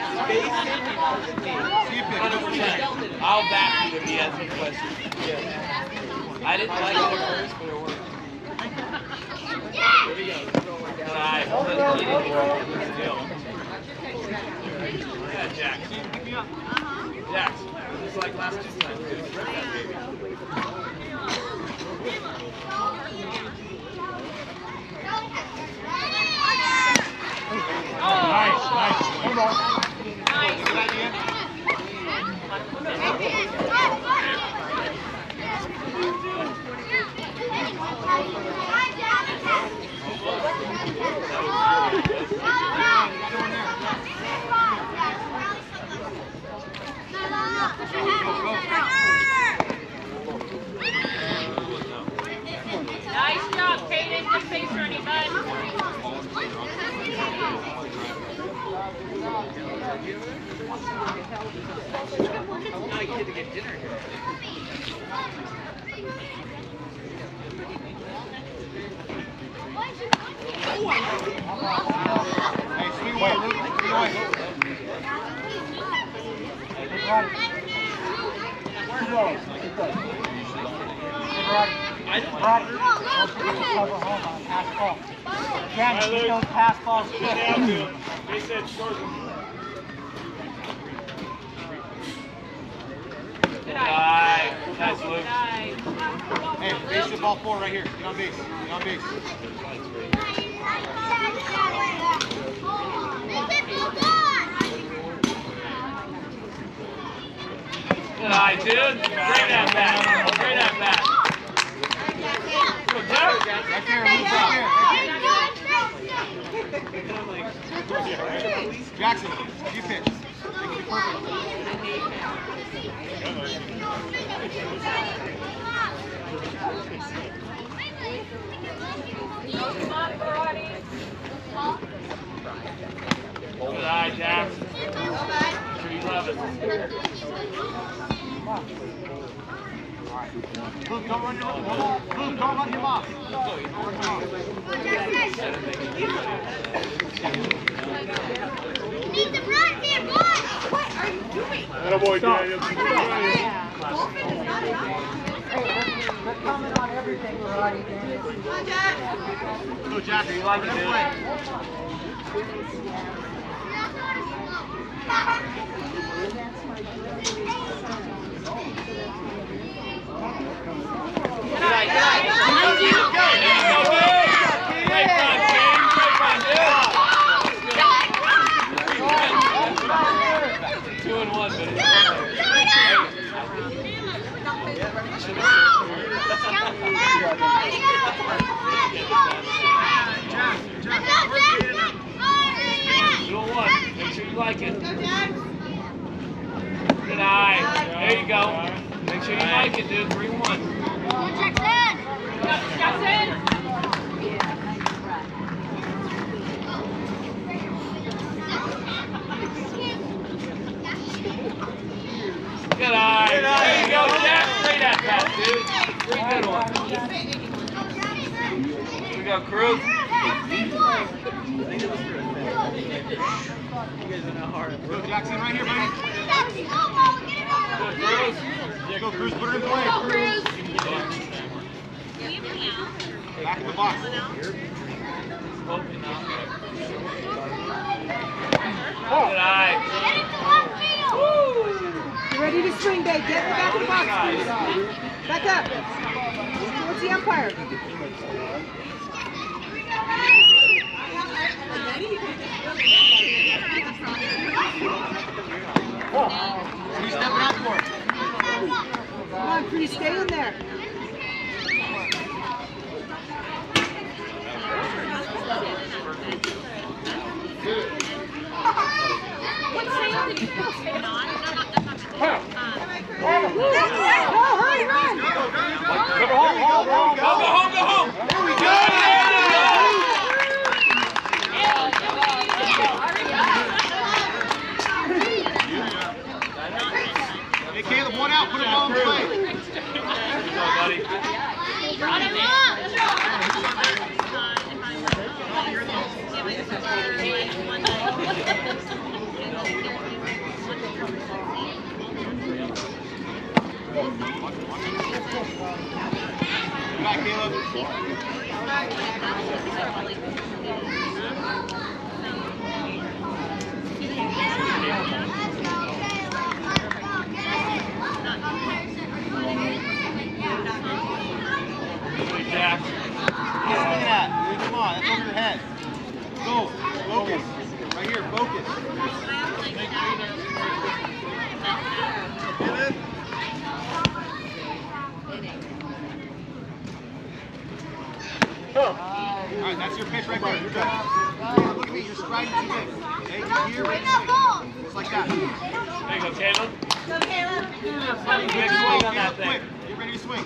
100%. I'll back you if he has any questions. I didn't like it at first, but it worked. Here we go. Alright, yeah, Jax. Jax, just like last two times, dude. Rip that baby. Nice. Come on. Good idea. Nice job, Kaden. Good face running, bud. Hey, swing away, Luke. Swing away. Pass balls. They said short. Nice. Nice, Luke. Hey, base the ball forward right here. Get on base. Get on base. Good eye, dude. Great at bat. Great at bat. Go, Jack. Right there, Luke, right there. Jackson, you pitch. Good eye, Jack. Sure you love it. Luke, don't run your mouth. Luke, don't run your mouth. Need to run here, boy! What are you doing? Attaboy, Daniel. They're coming on everything, Roddy. Come on, Jack. Go, Jack. You like it, dude? Like it. Good eye. There you go. Make sure you like it, dude. 3-1. Jackson! Good eye. There you go, Jack. Great at that, dude. 3 good ones. Here we go, Cruz. Go, Jackson, right here, buddy. Good, Cruz. Go, Cruz, put her in play. Back in the box. Good eye. You ready to swing, babe? Get in the back of the box, please. Back up. What's the umpire? What are you stepping out for? Come on, please stay in there. Hurry, run! Go home. There we go. Hey, Caleb, one out. Put it all in play. Good go, buddy. Good night, Caleb. Good, Jack. What are you looking at? Come on, that's over your head. Go. Focus. Right here, focus. All right, that's your pitch right there. You're good. Look at me, you're striding too big. Okay, you're here, ready to swing. Just like that. There you go, Caleb. Go, Caleb. Big swing on that thing. Quick, get ready to swing.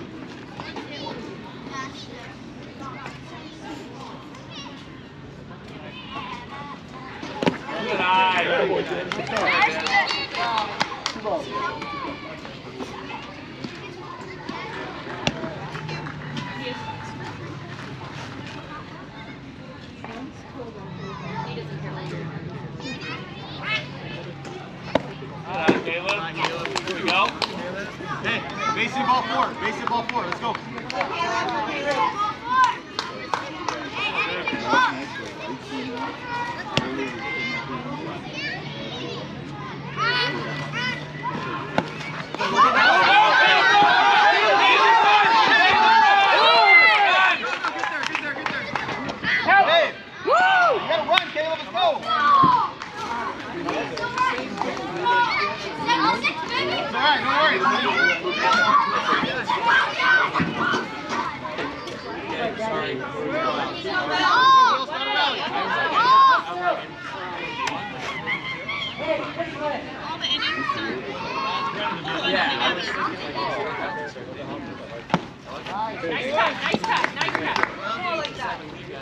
Good eye. Caleb. Here we go. Hey, basic ball 4. Basic ball 4. Let's go. Hey, you gotta run, Caleb. Let's go. It's all right. All the innings done. Nice cut. More like that.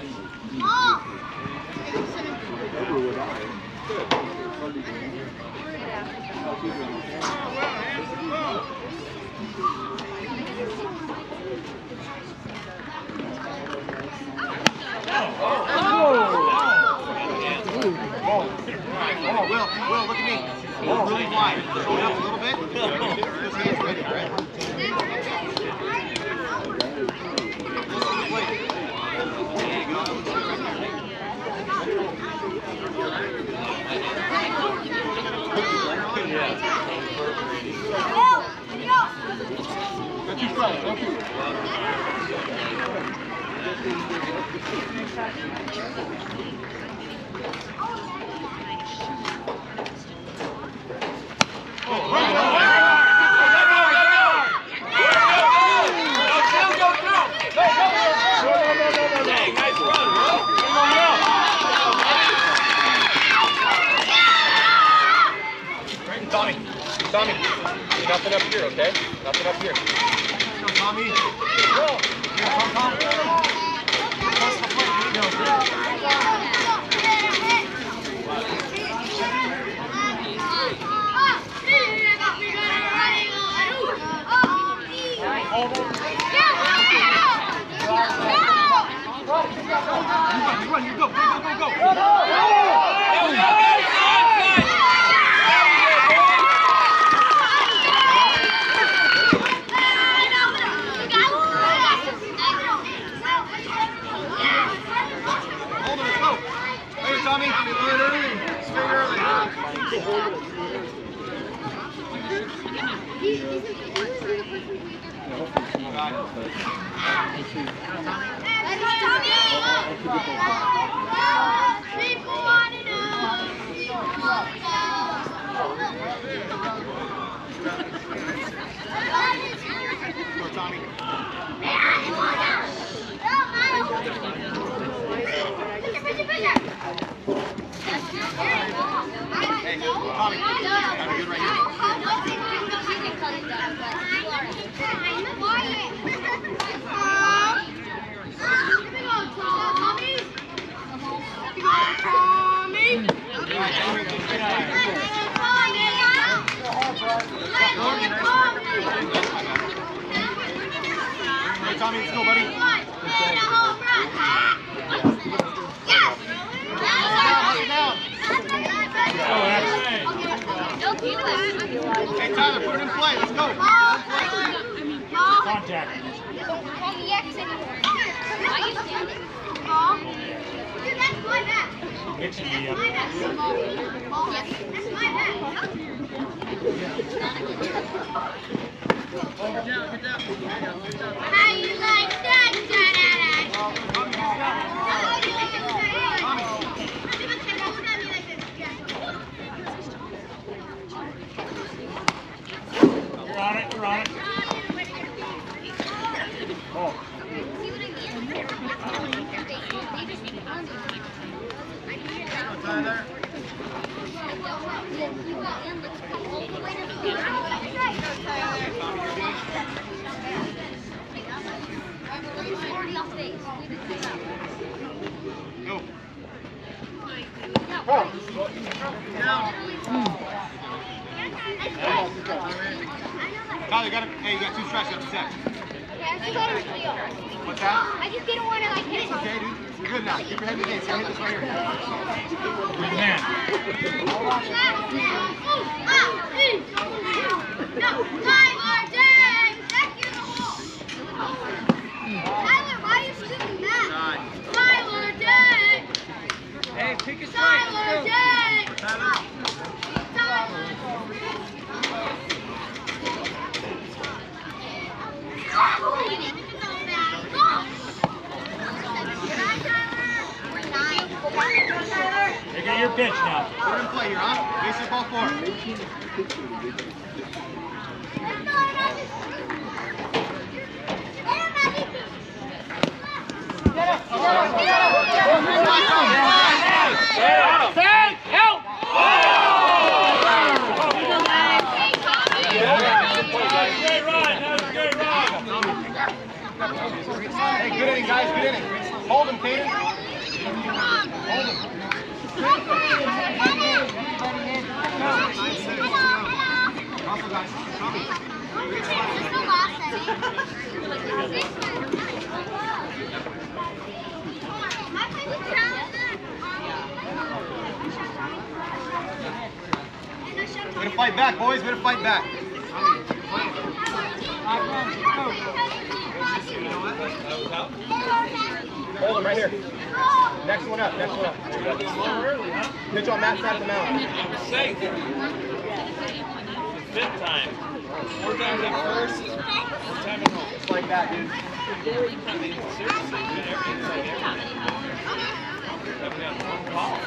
Oh, Will, look at me. Really wide. Show it up a little bit. His hands ready, all right? Don't you try it, don't you? Tommy, nothing up here, okay? Nothing up here. Go, Tommy. Go. Here, come. Close the plate. Run, you go. Tommy, start early. Stay early. Go, Tommy. Hey, Tommy, have a good right Hey, Tommy, let's go, buddy. Hey, Tyler, put it in play. Let's go. Contact. Mixing me up. How you like that? You're on it. Oh. Tyler. Go. Tyler, you got two strikes, you have to set. What's that? I just didn't want to like hit it. Okay, dude. You're good now. Keep your head in the game. So hit this right here. Good man. No, Tyler, Dang! Back in the hole. Tyler, why are you shooting that? Tyler, Dang! Hey, pick a strike. Tyler, Dang! Tyler. Take out your pitch now. Put in play here, huh? Basic ball 4. Thank help! Great run. That was a great run. Hey, good inning, guys. Good inning. Hold him, Kaden. Hold him. Also, guys, Way to fight back, boys. Way to fight back. Hold him right here. Next one up. Next one up. Pitch on that side of the mound. Safe. Fifth time. 4 times at first, 1 time at home. Just like that, dude. I mean, seriously, dude, everything's like everything. Haven't got one call.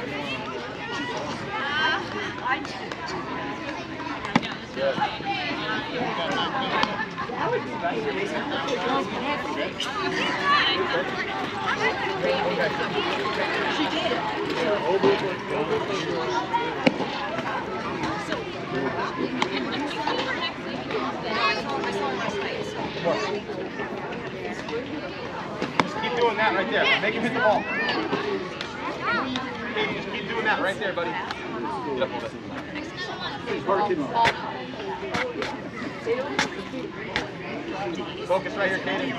Just keep doing that right there. Make him hit the ball. Okay, just keep doing that right there, buddy. Get up a little bit. Focus right here, Kaden.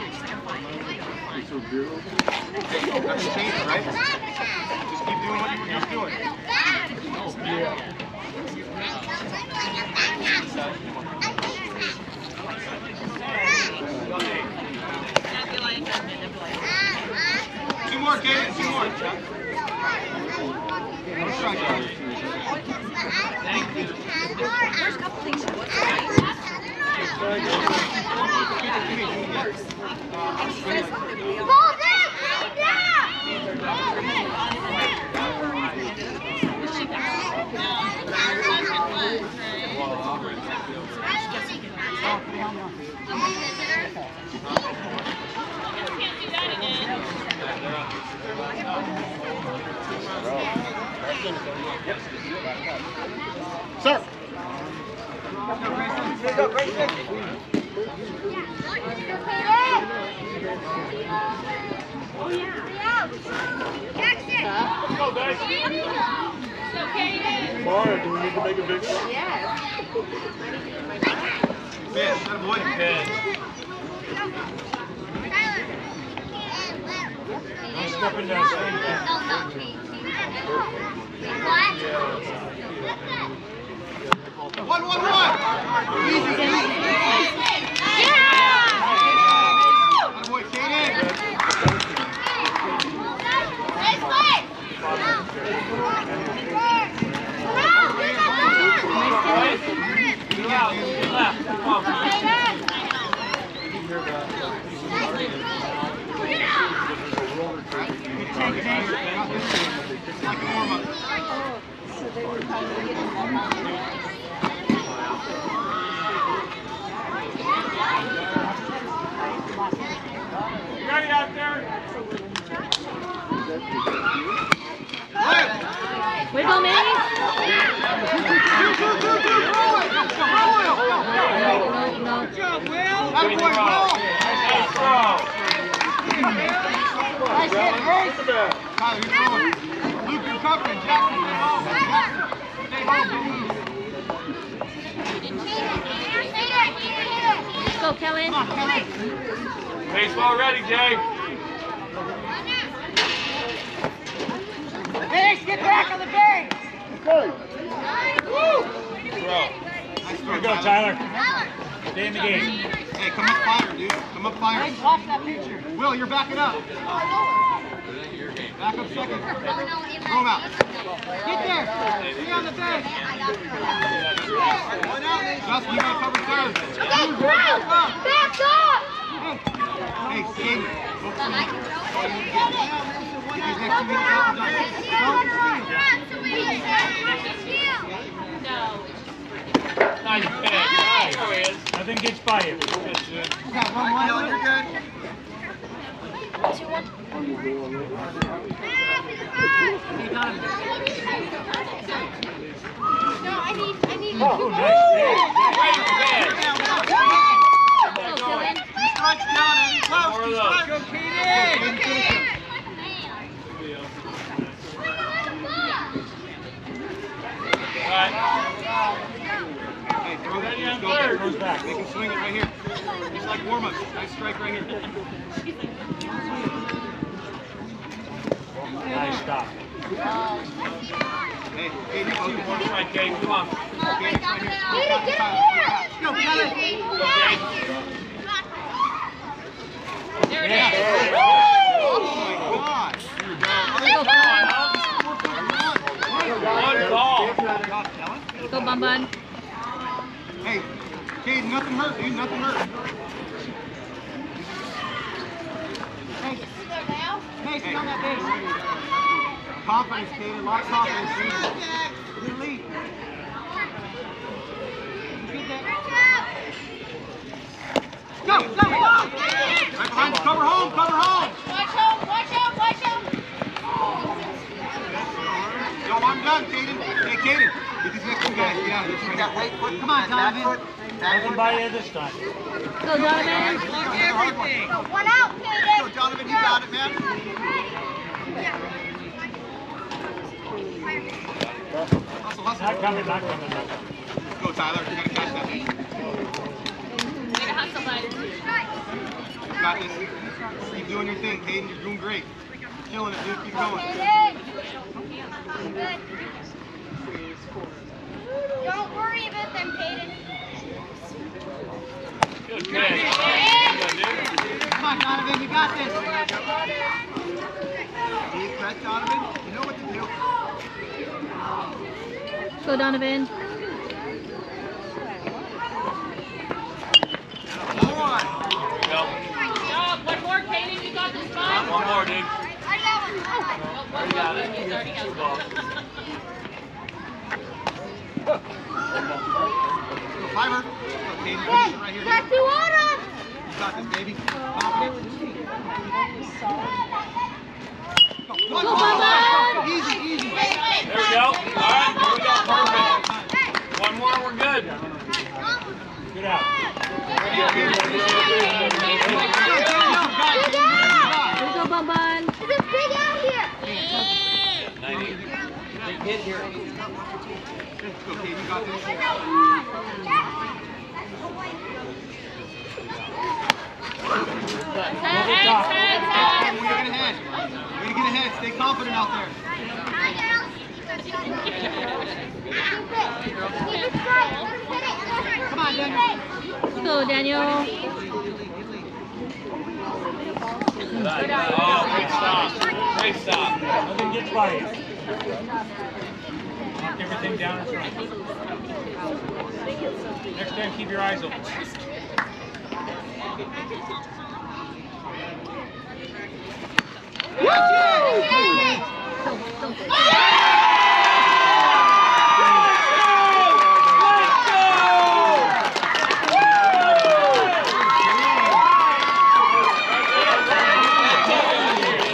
That's the change, right? Just keep doing what you were just doing. Two more, Kaden. 2 more. No strike. Thank you. There's a couple things you look at. Ball down! Sir. Let's go, guys. Mario, do we need to make a big one? Man, that boy. Good. Don't step in there. Stay back. What? 1-1-1. Easy, easy. That boy, Kaden. Get out. Get left. Come on. You ready out there? Way to go, Manny. No. That boy, roll. Nice throw. Tyler, you're throwing. Luke, you're covering. Jackson, stay home. Jackson, stay home. Let's go, Kellen. Come on, Kellen. Baseball ready, Jay. Base, get back on the base. Okay. Throw. Nice throw, Here you go, Tyler. Stay in the game. Hey, come up fire, dude. Come up fire. Hey, watch that picture. Will, you're backing up. Back up second. Throw him out. Get there. Be on the base. Justin, you gotta cover third. Okay, back up! Hey, Steve. Nice pitch. Nice. There he is. Nothing gets by you. Got one, you're good. I need Oh, nice pitch. Great pitch. Go, Kellen. Strikes down, and he's close. More of He's those. close. All right. Hey, throw that. Ready on Go third. back. Goes back. Make him swing it right here. Just like warm-ups. Nice strike right here. Nice stop. Hey, you go. All right, Gabe, come on. Get it here! Go, Kellen. There it Yeah. is. Oh my God. One ball. Go, Bun Bun. Hey, Cade, nothing hurt, dude. Nothing hurt. Hey, stay on that base. Confidence, Cade. A lot of confidence. Good lead. Go, go, go! Right behind you. Cover home, cover home! Watch out, watch out, watch out! Yo, I'm done, Caden. Hey, Caden, get these next two guys. Get out of here. Got right foot. Come on, Donovan. Nothing by you this time. Go, Donovan. Everything. One out, Kaden! Go, Donovan, you got it, man. Hustle, hustle. Not coming, not coming. Let's go, Tyler. You gotta catch that. You got this. Keep doing your thing, Caden. You're doing great. You're killing it, dude. Keep going. Good. Don't worry about them, Kaden. Good pitch. Come on, Donovan. You got this. Deep breath, Donovan. You know what to do. Go, Donovan. Come on. Go. One more, Kaden, you got this spot? One more, dude. I got one. Already got it. Two balls. Fiver. Okay, Hey, right here. got two on him! You got this, baby. Confident. Go, Go, Bubba! Easy, easy. There we go. All right, there we go. Perfect. One more, we're good. Good out. Go, go, Bun Bun. It's big out here! 90. Big hit here. Okay, you got this. Hey, Way to get ahead. Way to get ahead. Stay confident out there. Come on, Daniel. Let's go, Daniel. Oh, great stop. Great stop. Nothing gets by you. Knock everything down in front. Next time, keep your eyes open. Yeah!